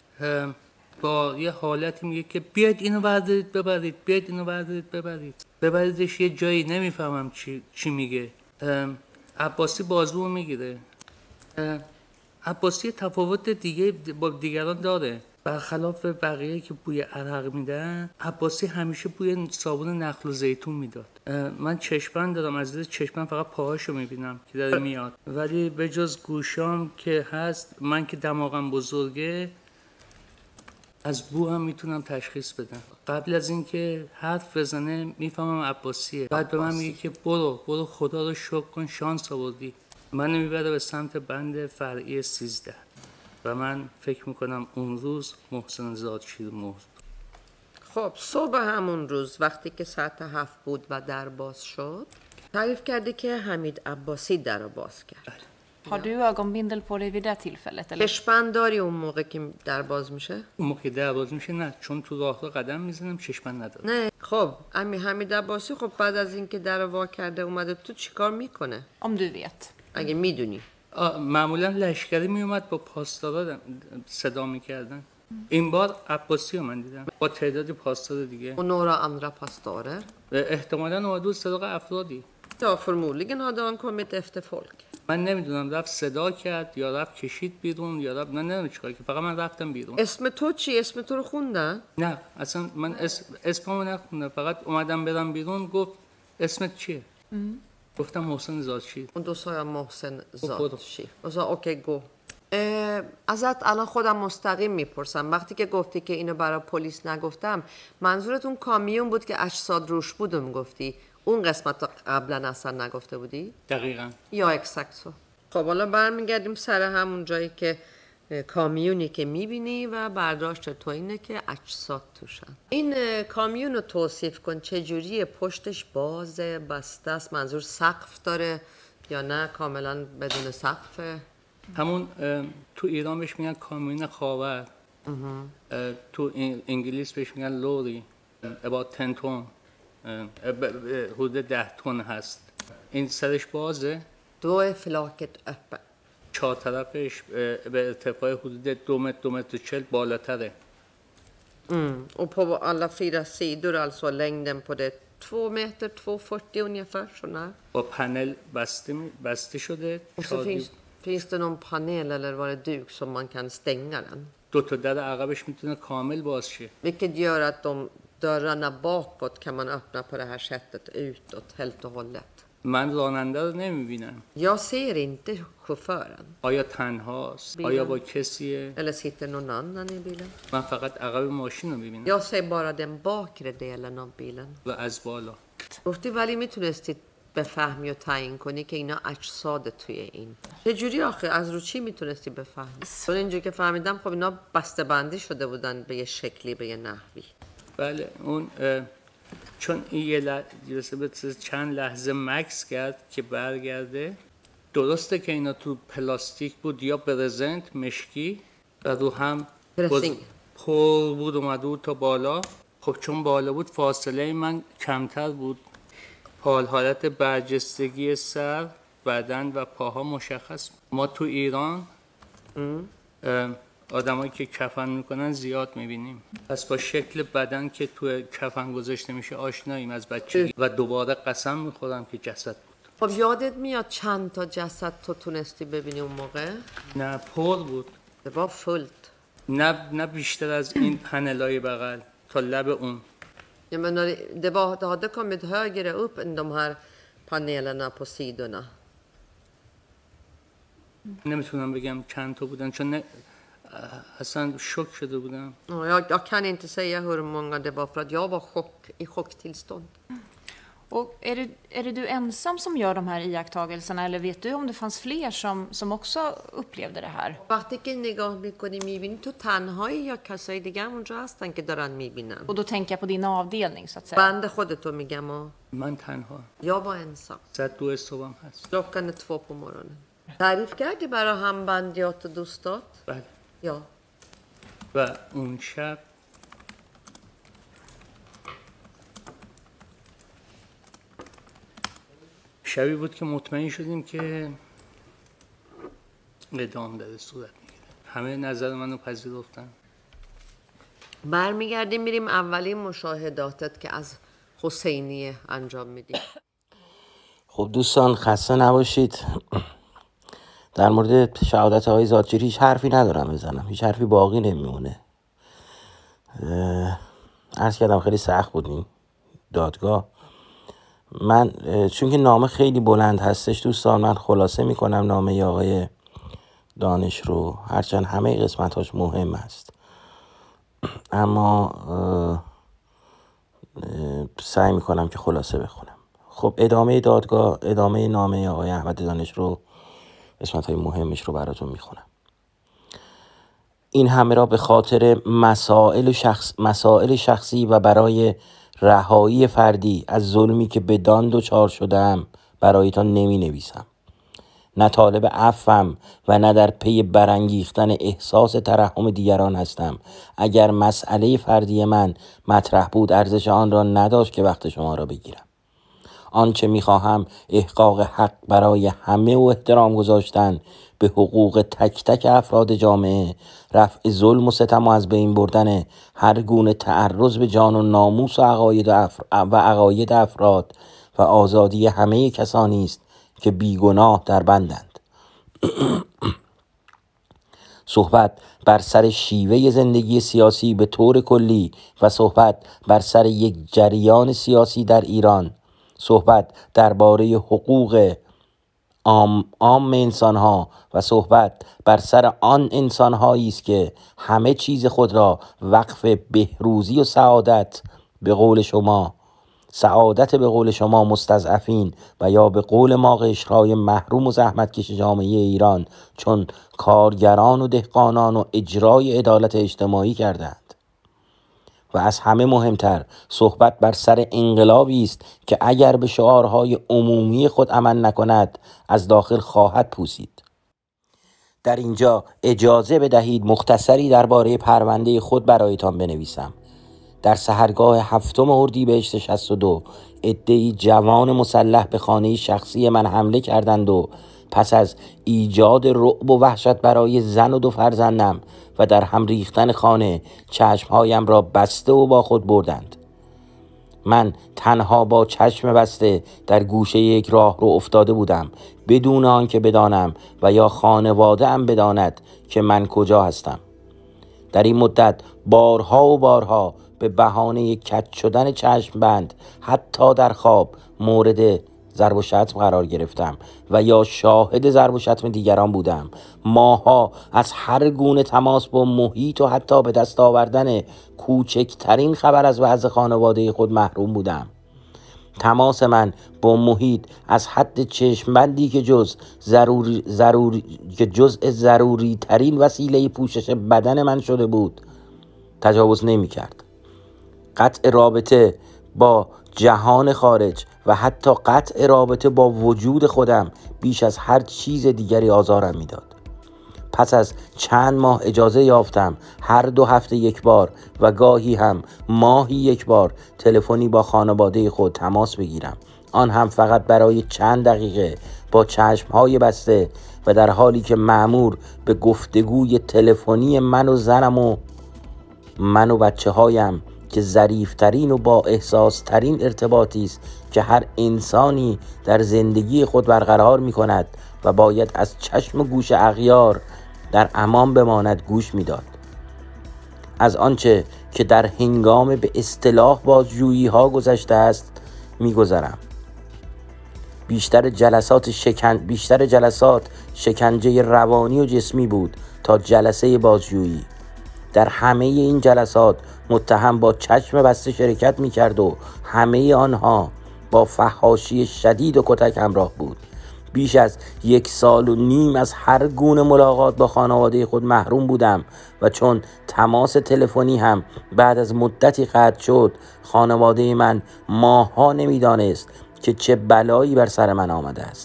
با یه حالتی میگه که بیاید اینو بردارید ببرید، بیاید اینو بردارید ببرید، ببریدش یه جایی. نمیفهمم چی, چی میگه. عباسی بازو میگیره. عباسی تفاوت دیگه با دیگران داره. برخلاف بقیه که بوی عرق میدن، عباسی همیشه بوی صابون نخل و زیتون میداد. من چشمند دارم، از دید چشمند فقط پاهاشو میبینم که داره میاد، ولی به جز گوشام که هست، من که دماغم بزرگه از بو هم میتونم تشخیص بدم. قبل از اینکه حرف بزنه میفهمم عباسیه. بعد به من میگه که برو برو خدا رو شکر کن شانس آوردی. منو میبره به سمت بند فرعی سیزده و من فکر میکنم اون روز محسن زادشیر مرد. خب صبح همون روز وقتی که ساعت هفت بود و در باز شد، تعریف کرده که حمید عباسی در رو باز کرد. Har du ögonbindel på dig vid det tillfället? Eller? چشمند داری اون موقع که در باز میشه؟ اون موقع در باز میشه نه، چون تو راه رو قدم میزنم چشمند ندارم. نه. خب امی حمید عباسی خب بعد از اینکه در رو وا کرده اومده تو چیکار میکنه؟ Om du vet. اگه میدونی. معمولا لشکری میومد با پاسدارا صدا میکردن. این بار عباسی رو من دیدم با تعدادی پاسدار دیگه. Och några andra pastorer. احتمالاً اومد سراغ افرادی. Ja, förmodligen hade han kommit efter folk. من نمیدونم رفت صدا کرد یا رفت کشید بیرون یا رفت نه نمیدونم چیکار که، فقط من رفتم بیرون. اسم تو چی؟ اسم تو رو خوندن؟ نه اصلا من اسم اسممو نخوندم، فقط اومدم برم بیرون. گفت اسمت چیه؟ گفتم محسن زادشیر. Och då sa jag Mohsen Zadshi. Och sa okej okay, gå. ازت الان خودم مستقیم میپرسم، وقتی که گفتی که اینو برای پلیس نگفتم، منظورتون کامیون بود که اجساد روش بود و میگفتی؟ اون قسمت قبلا اصلا نگفته بودی؟ دقیقاً. یا اکسکت سو. خب حالا برمیگردیم سر همون جایی که کامیونی که میبینی و برداشت تو اینه که اجساد توشن. این کامیون رو توصیف کن، چجوریه؟ پشتش بازه، بسته است، منظور سقف داره یا نه کاملا بدون سقفه؟ همون تو ایران بهش میگن کامیون خاور، تو انگلیس بهش میگن لوری. about ten ton، حدود ده تن هست. این سرش بازه. Då är flaket öppet. چهار طرفش به ارتفاع حدود دو متر دو متر چل بالاتره. Mm. Och på alla fyra sidor alltså längden på det två meter två fyrtio ungefär sådär. با پنل بسته بسته شده. Och så finns, finns det någon panel eller var det duk som man kan stänga den. دو تا در عقبش میتونه کامل باز شه. Vilket gör att de dörrarna bakåt kan man öppna på det här sättet utåt helt och hållet. من راننده رو نمیبینم. Jag ser inte chauffören. آیا تنهاست؟ آیا با کسیه؟ Eller sitter någon annan i bilen? من فقط عقب ماشین رو میبینم Jag ser bara den bakre delen av bilen. و از بالا. گفتی ولی میتونستی بفهمی و تعیین کنی که اینا اجساد توی این. چه جوری آخه از رو چی میتونستی بفهمی؟ چون اینجوری که فهمیدم خب اینا بسته بندی شده بودن به یه شکلی به یه نحوی. بله اون چون این یه لحظه چند لحظه مکس کرد که برگرده. درسته که اینا تو پلاستیک بود یا برزنت مشکی و رو هم پرسینگ پر بود اومده بود تا بالا. خب چون بالا بود فاصله من کمتر بود. حال حالت برجستگی سر، بدن و پاها مشخص. ما تو ایران آدمایی که کفن میکنن زیاد میبینیم. پس با شکل بدن که تو کفن گذاشته میشه آشناییم از بچگی و دوباره قسم میخورم که جسد بود. خب یادت میاد چند تا جسد تو تونستی ببینی اون موقع؟ نه پر بود. Det var fullt. نه نه بیشتر از این پنلای بغل تا لب اون. Jag menar, det, var, det hade kommit högre upp än de här panelerna på sidorna. نمیتونم بگم چند تا بودن چون نه اصلا شوک شده بودم. Jag, jag kan inte säga hur många det var för att jag var chock, i chocktillstånd. Och är det, är det du ensam som gör de här iakttagelserna eller vet du om det fanns fler som, som också upplevde det här? وقتی که نگاه میکنی میبینی تو تنهایی یا کسای دیگه هم اونجا هستن که دارن میبینن؟ Och då tänker jag på din avdelning så att säga. بنده خودتو میگم و من تنها. jag var ensam. ساعت دو صبحم هست. klockan är två på morgonen. تعریف کردی برای همبندیات و دوستات؟ بله. یا و اون شب شبی بود که مطمئن شدیم که اعدام داره صورت میگیره. همه نظر منو پذیرفتن. برمیگردیم میریم اولین مشاهداتت که از حسینیه انجام میدیم. خب دوستان خسته نباشید. در مورد شهادت آقای ذاتگیری هیچ حرفی ندارم بزنم. هیچ حرفی باقی نمیمونه. عرض کردم خیلی سخت بود این دادگاه. من چون که نامه خیلی بلند هستش دوستان من خلاصه میکنم نامه آقای دانش رو، هرچند همه قسمتاش مهم است اما اه اه سعی میکنم که خلاصه بخونم. خب ادامه دادگاه، ادامه نامه آقای احمد دانش رو قسمت های مهمش رو براتون میخونم. این همه را به خاطر مسائل شخص مسائل شخصی و برای رهایی فردی از ظلمی که بدان دچار شدم برایتان نمی نویسم. نه طالب عفوم و نه در پی برانگیختن احساس ترحم دیگران هستم. اگر مسئله فردی من مطرح بود ارزش آن را نداشت که وقت شما را بگیرم. آنچه میخواهم احقاق حق برای همه و احترام گذاشتن به حقوق تک تک افراد جامعه، رفع ظلم و ستم و از بین بردن هر گونه تعرض به جان و ناموس و عقاید افر... و عقاید افراد و آزادی همه کسانی است که بیگناه در بندند. صحبت بر سر شیوه زندگی سیاسی به طور کلی و صحبت بر سر یک جریان سیاسی در ایران، صحبت درباره حقوق عام عام انسان‌ها و صحبت بر سر آن انسان‌هایی است که همه چیز خود را وقف بهروزی و سعادت به قول شما سعادت به قول شما مستضعفین و یا به قول ما قشرهای محروم و زحمتکش جامعه ایران چون کارگران و دهقانان و اجرای عدالت اجتماعی کردند. و از همه مهمتر صحبت بر سر انقلابی است که اگر به شعارهای عمومی خود عمل نکند از داخل خواهد پوسید. در اینجا اجازه بدهید مختصری درباره پرونده خود برایتان بنویسم. در سحرگاه هفتم اردیبهشت شصت و دو عده‌ای جوان مسلح به خانه شخصی من حمله کردند و پس از ایجاد رعب و وحشت برای زن و دو فرزندم و در هم ریختن خانه چشمهایم را بسته و با خود بردند. من تنها با چشم بسته در گوشه یک راه رو افتاده بودم بدون آنکه بدانم و یا خانواده ام بداند که من کجا هستم. در این مدت بارها و بارها به بهانه کج شدن چشم بند حتی در خواب مورد ضرب و شتم قرار گرفتم و یا شاهد ضرب و شتم دیگران بودم. ماها از هر گونه تماس با محیط و حتی به دست آوردن کوچکترین خبر از وضع خانواده خود محروم بودم. تماس من با محیط از حد چشمبندی که جز ضروری ضروری که جزء ضروری ترین وسیله پوشش بدن من شده بود تجاوز نمی کرد. قطع رابطه با جهان خارج و حتی قطع رابطه با وجود خودم بیش از هر چیز دیگری آزارم میداد. پس از چند ماه اجازه یافتم هر دو هفته یک بار و گاهی هم ماهی یک بار تلفنی با خانواده خود تماس بگیرم، آن هم فقط برای چند دقیقه با چشمهای بسته و در حالی که مأمور به گفتگوی تلفنی من و زنم و من و بچه هایم که ظریفترین و با احساس ترین ارتباطی است که هر انسانی در زندگی خود برقرار می کند و باید از چشم و گوش اغیار در امان بماند گوش می داد. از آنچه که در هنگام به اصطلاح بازجویی ها گذشته است می گذرم. بیشتر جلسات شکن بیشتر جلسات شکنجه روانی و جسمی بود تا جلسه بازجویی. در همه این جلسات متهم با چشم بسته شرکت می کرد و همه آنها با فحاشی شدید و کتک همراه بود. بیش از یک سال و نیم از هر گونه ملاقات با خانواده خود محروم بودم و چون تماس تلفنی هم بعد از مدتی قطع شد، خانواده من ماه‌ها نمی‌دانست که چه بلایی بر سر من آمده است.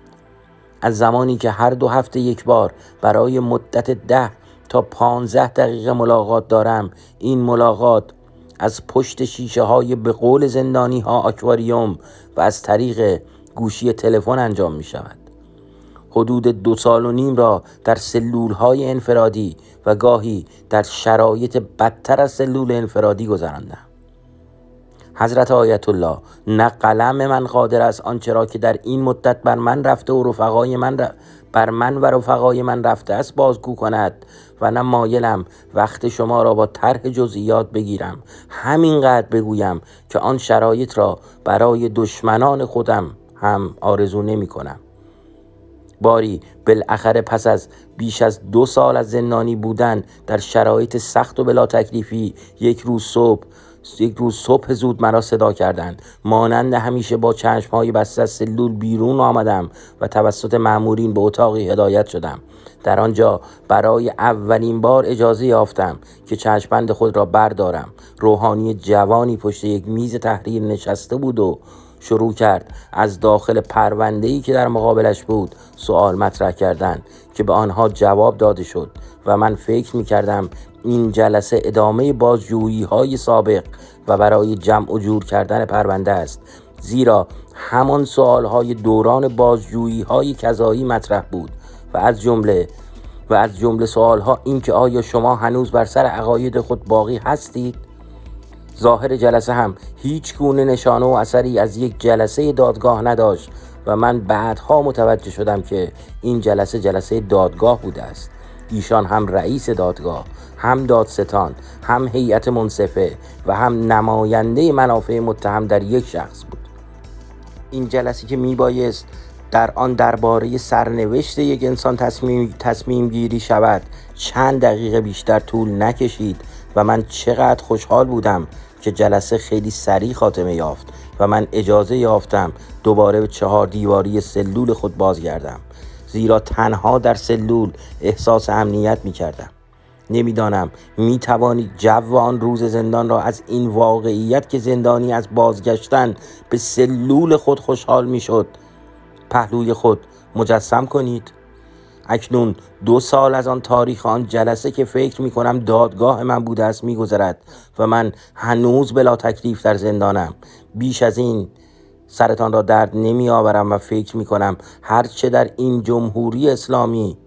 از زمانی که هر دو هفته یک بار برای مدت ده تا پانزده دقیقه ملاقات دارم، این ملاقات از پشت شیشه های به قول زندانی ها آکواریوم و از طریق گوشی تلفن انجام می شود. حدود دو سال و نیم را در سلول های انفرادی و گاهی در شرایط بدتر از سلول انفرادی گذراندم. حضرت آیت الله، نه قلم من قادر است آنچه را که در این مدت بر من رفته و رفقای من ر... بر من و رفقای من رفته است بازگو کند و نه مایلم وقت شما را با طرح جزئیات بگیرم. همینقدر بگویم که آن شرایط را برای دشمنان خودم هم آرزو نمی کنم. باری بالاخره پس از بیش از دو سال از زندانی بودن در شرایط سخت و بلا تکلیفی، یک روز صبح یک روز صبح زود مرا صدا کردند. مانند همیشه با چشم‌های بسته از سلول بیرون آمدم و توسط مأمورین به اتاقی هدایت شدم. در آنجا برای اولین بار اجازه یافتم که چشم‌بند خود را بردارم. روحانی جوانی پشت یک میز تحریر نشسته بود و شروع کرد از داخل پرونده‌ای که در مقابلش بود سوال مطرح کردن که به آنها جواب داده شد و من فکر می‌کردم این جلسه ادامه بازجویی های سابق و برای جمع و جور کردن پرونده است، زیرا همان سوال های دوران بازجویی های قضایی مطرح بود و از جمله و از جمله سوال ها این که آیا شما هنوز بر سر عقاید خود باقی هستید؟ ظاهر جلسه هم هیچ گونه نشانه و اثری از یک جلسه دادگاه نداشت و من بعدها متوجه شدم که این جلسه جلسه دادگاه بوده است. ایشان هم رئیس دادگاه، هم دادستان، هم هیئت منصفه و هم نماینده منافع متهم در یک شخص بود. این جلسه که میبایست در آن درباره سرنوشت یک انسان تصمیم, تصمیم گیری شود چند دقیقه بیشتر طول نکشید و من چقدر خوشحال بودم که جلسه خیلی سریع خاتمه یافت و من اجازه یافتم دوباره به چهار دیواری سلول خود بازگردم، زیرا تنها در سلول احساس امنیت می کردم. نمی دانم می توانید جو آن روز زندان را از این واقعیت که زندانی از بازگشتن به سلول خود خوشحال می شد پهلوی خود مجسم کنید. اکنون دو سال از آن تاریخ آن جلسه که فکر می کنم دادگاه من بوده است می گذرد و من هنوز بلا تکلیف در زندانم. بیش از این سرتان را درد نمی آورم و فکر می کنم هرچه در این جمهوری اسلامی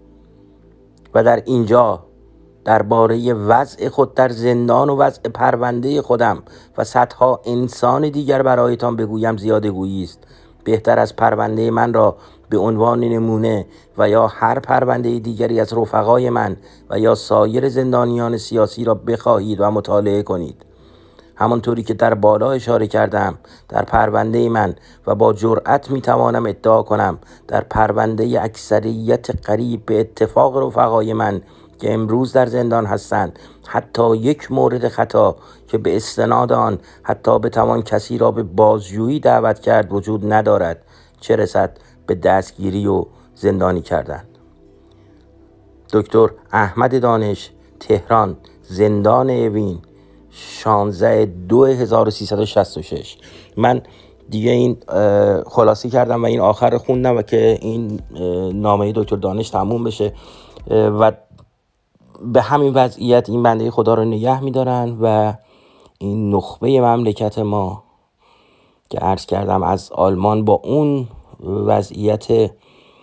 و در اینجا درباره وضع خود در زندان و وضع پرونده خودم و صدها انسان دیگر برایتان بگویم زیاده گویی است. بهتر از پرونده من را به عنوان نمونه و یا هر پرونده دیگری از رفقای من و یا سایر زندانیان سیاسی را بخواهید و مطالعه کنید. همانطوری که در بالا اشاره کردم در پرونده من و با جرأت میتوانم ادعا کنم در پرونده اکثریت قریب به اتفاق رفقای من که امروز در زندان هستند، حتی یک مورد خطا که به استناد آن حتی بتوان کسی را به بازجویی دعوت کرد وجود ندارد، چه رسد به دستگیری و زندانی کردن. دکتر احمد دانش، تهران، زندان اوین، شانزده دو هزار و سیصد و شصت و شش. من دیگه این خلاصی کردم و این آخر خوندم و که این نامه دکتر دانش تموم بشه و به همین وضعیت این بنده خدا رو نگه می‌دارن و این نخبه مملکت ما که عرض کردم از آلمان با اون وضعیت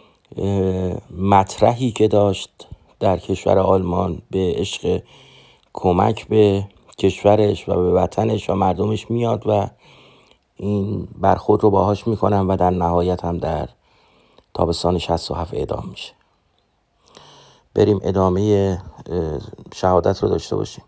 مطرحی که داشت در کشور آلمان به عشق کمک به کشورش و به وطنش و مردمش میاد و این برخورد رو باهاش میکنن و در نهایت هم در تابستان شصت و هفت اعدام میشه. بریم ادامه شهادت رو داشته باشیم.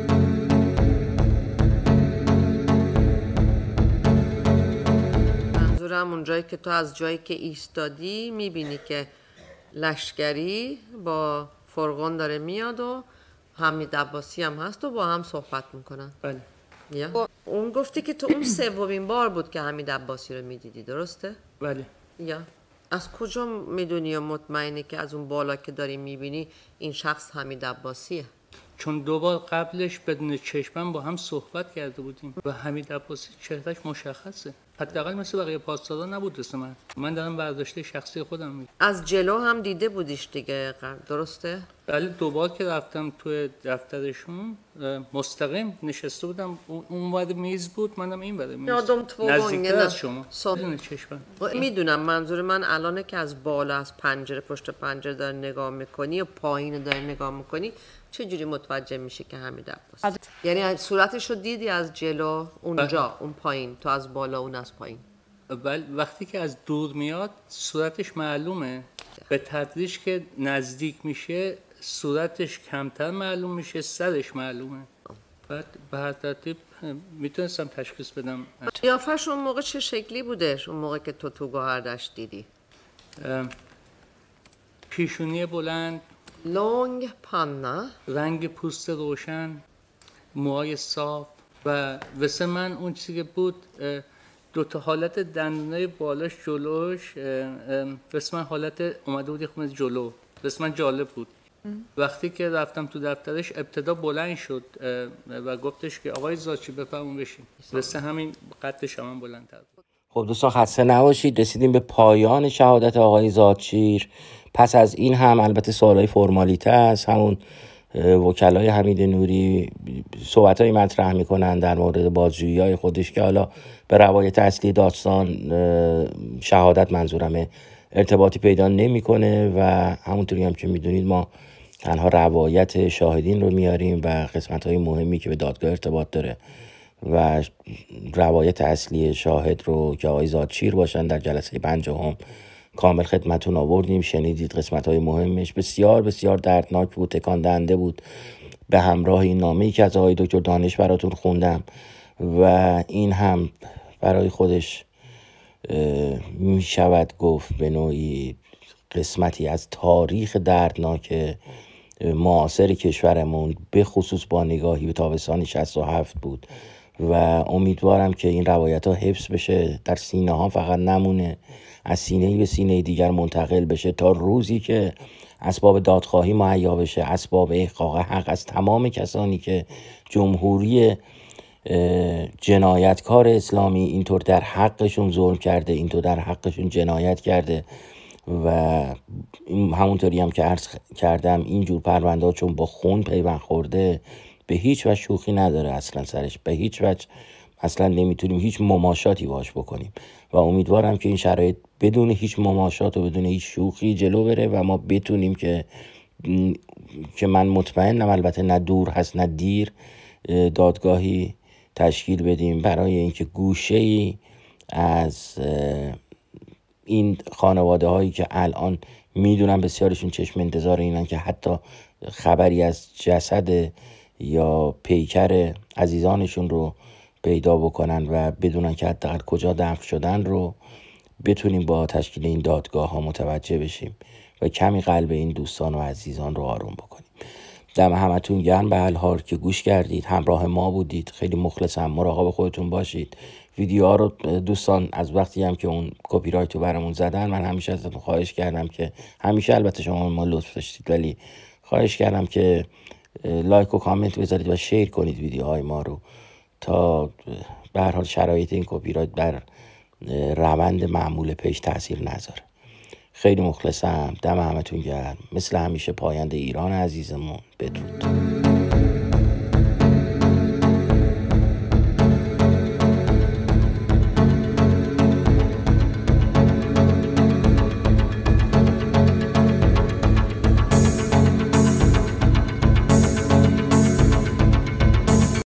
منظورم اون جایی که تو از جایی که ایستادی میبینی که لشکری با فرقان داره میاد و حمید عباسی هم هست و با هم صحبت میکنن. بله. یا اون گفتی که تو اون سومین بار بود که حمید عباسی رو میدیدی، درسته؟ بله. یا از کجا میدونی و مطمئنی که از اون بالا که داری میبینی این شخص حمید عباسیه؟ چون دو بار قبلش بدون چشمم با هم صحبت کرده بودیم و حمید عباسی چهرهش مشخصه، حداقل مثل بقیه پاسدارا نبود مثل من. من دارم برداشته شخصی خودم میگم. از جلو هم دیده بودیش دیگه، درسته؟ بله، دو بار که رفتم توی دفترشون مستقیم نشسته بودم، اون ور میز بود، منم این ور میز. نزدیکتر از شما. بدون چشمم. میدونم منظور من الانه که از بالا از پنجره پشت پنجره داره نگاه میکنی و پایین داره نگاه میکنی، چه جوری متوجه میشه که حمید عباسی؟ یعنی صورتش رو دیدی از جلو اونجا اون پایین، تو از بالا اون از پایین؟ بله، وقتی که از دور میاد صورتش معلومه، به تدریج که نزدیک میشه صورتش کمتر معلوم میشه، سرش معلومه. بعد به هر ترتیب میتونستم تشخیص بدم. قیافش اون موقع چه شکلی بودش اون موقع که تو تو گوهردشت دیدی؟ پیشونی بلند، لونگ پانا، رنگ پوست روشن، موهای صاف و واسه من اون چیزی که بود دو تا حالت دندونای بالاش جلوش، واسه من حالت اومده بود خونه جلو، واسه من جالب بود. وقتی که رفتم تو دفترش ابتدا بلند شد و گفتش که آقای زاچی بفرمون بشین، واسه همین قدش هم بلندتر بود. خب دوستان خسته نباشید، رسیدیم به پایان شهادت آقای زادشیر. پس از این هم البته سوالای فرمالیته است، همون وکلای حمید نوری صحبتایی مطرح میکنن در مورد بازجویی‌های خودش که حالا به روایت اصلی داستان شهادت منظورمه ارتباطی پیدا نمیکنه و همونطوری هم که میدونید ما تنها روایت شاهدین رو میاریم و قسمت‌های مهمی که به دادگاه ارتباط داره و روایت اصلی شاهد رو که آقای زادشیر باشن در جلسه پنجم کامل خدمتون آوردیم، شنیدید قسمت‌های مهمش. بسیار بسیار دردناک بود، تکان دهنده بود، به همراه این نامه‌ای که از آقای دکتر دانش براتون خوندم و این هم برای خودش می شود گفت به نوعی قسمتی از تاریخ دردناک معاصر کشورمون، به خصوص با نگاهی به تابستان شصت و هفت بود و امیدوارم که این روایت ها حفظ بشه، در سینه ها فقط نمونه، از سینه به سینه دیگر منتقل بشه تا روزی که اسباب دادخواهی مهیا بشه، اسباب احقاق حق از تمام کسانی که جمهوری جنایتکار اسلامی اینطور در حقشون ظلم کرده، اینطور در حقشون جنایت کرده و همونطوری هم که عرض کردم اینجور پرونده ها چون با خون پیوند خورده به هیچ وجه شوخی نداره، اصلا سرش به هیچ وجه اصلا نمیتونیم هیچ مماشاتی باش بکنیم و امیدوارم که این شرایط بدون هیچ مماشات و بدون هیچ شوخی جلو بره و ما بتونیم که که من مطمئنم البته نه دور هست نه دیر دادگاهی تشکیل بدیم برای اینکه گوشه‌ای از این خانواده هایی که الان میدونم بسیارشون چشم انتظار اینن که حتی خبری از جسد یا پیکر عزیزانشون رو پیدا بکنن و بدونن که حداقل کجا دفن شدن رو بتونیم با تشکیل این دادگاه ها متوجه بشیم و کمی قلب این دوستان و عزیزان رو آروم بکنیم. دم همتون گرم به هر حال که گوش کردید، همراه ما بودید. خیلی مخلصم. مراقب خودتون باشید. ویدیوها رو دوستان از وقتی هم که اون کپی رایت رو برامون زدن، من همیشه ازتون خواهش کردم که همیشه البته شما ما لطف داشتید، ولی خواهش کردم که لایک و کامنت بذارید و شیر کنید ویدیوهای ما رو تا به هر حال شرایط این کپی رایت بر روند معمول پیج تاثیر نذاره. خیلی مخلصم. دم همتون گرم. مثل همیشه پاینده ایران عزیزمون. بدرود.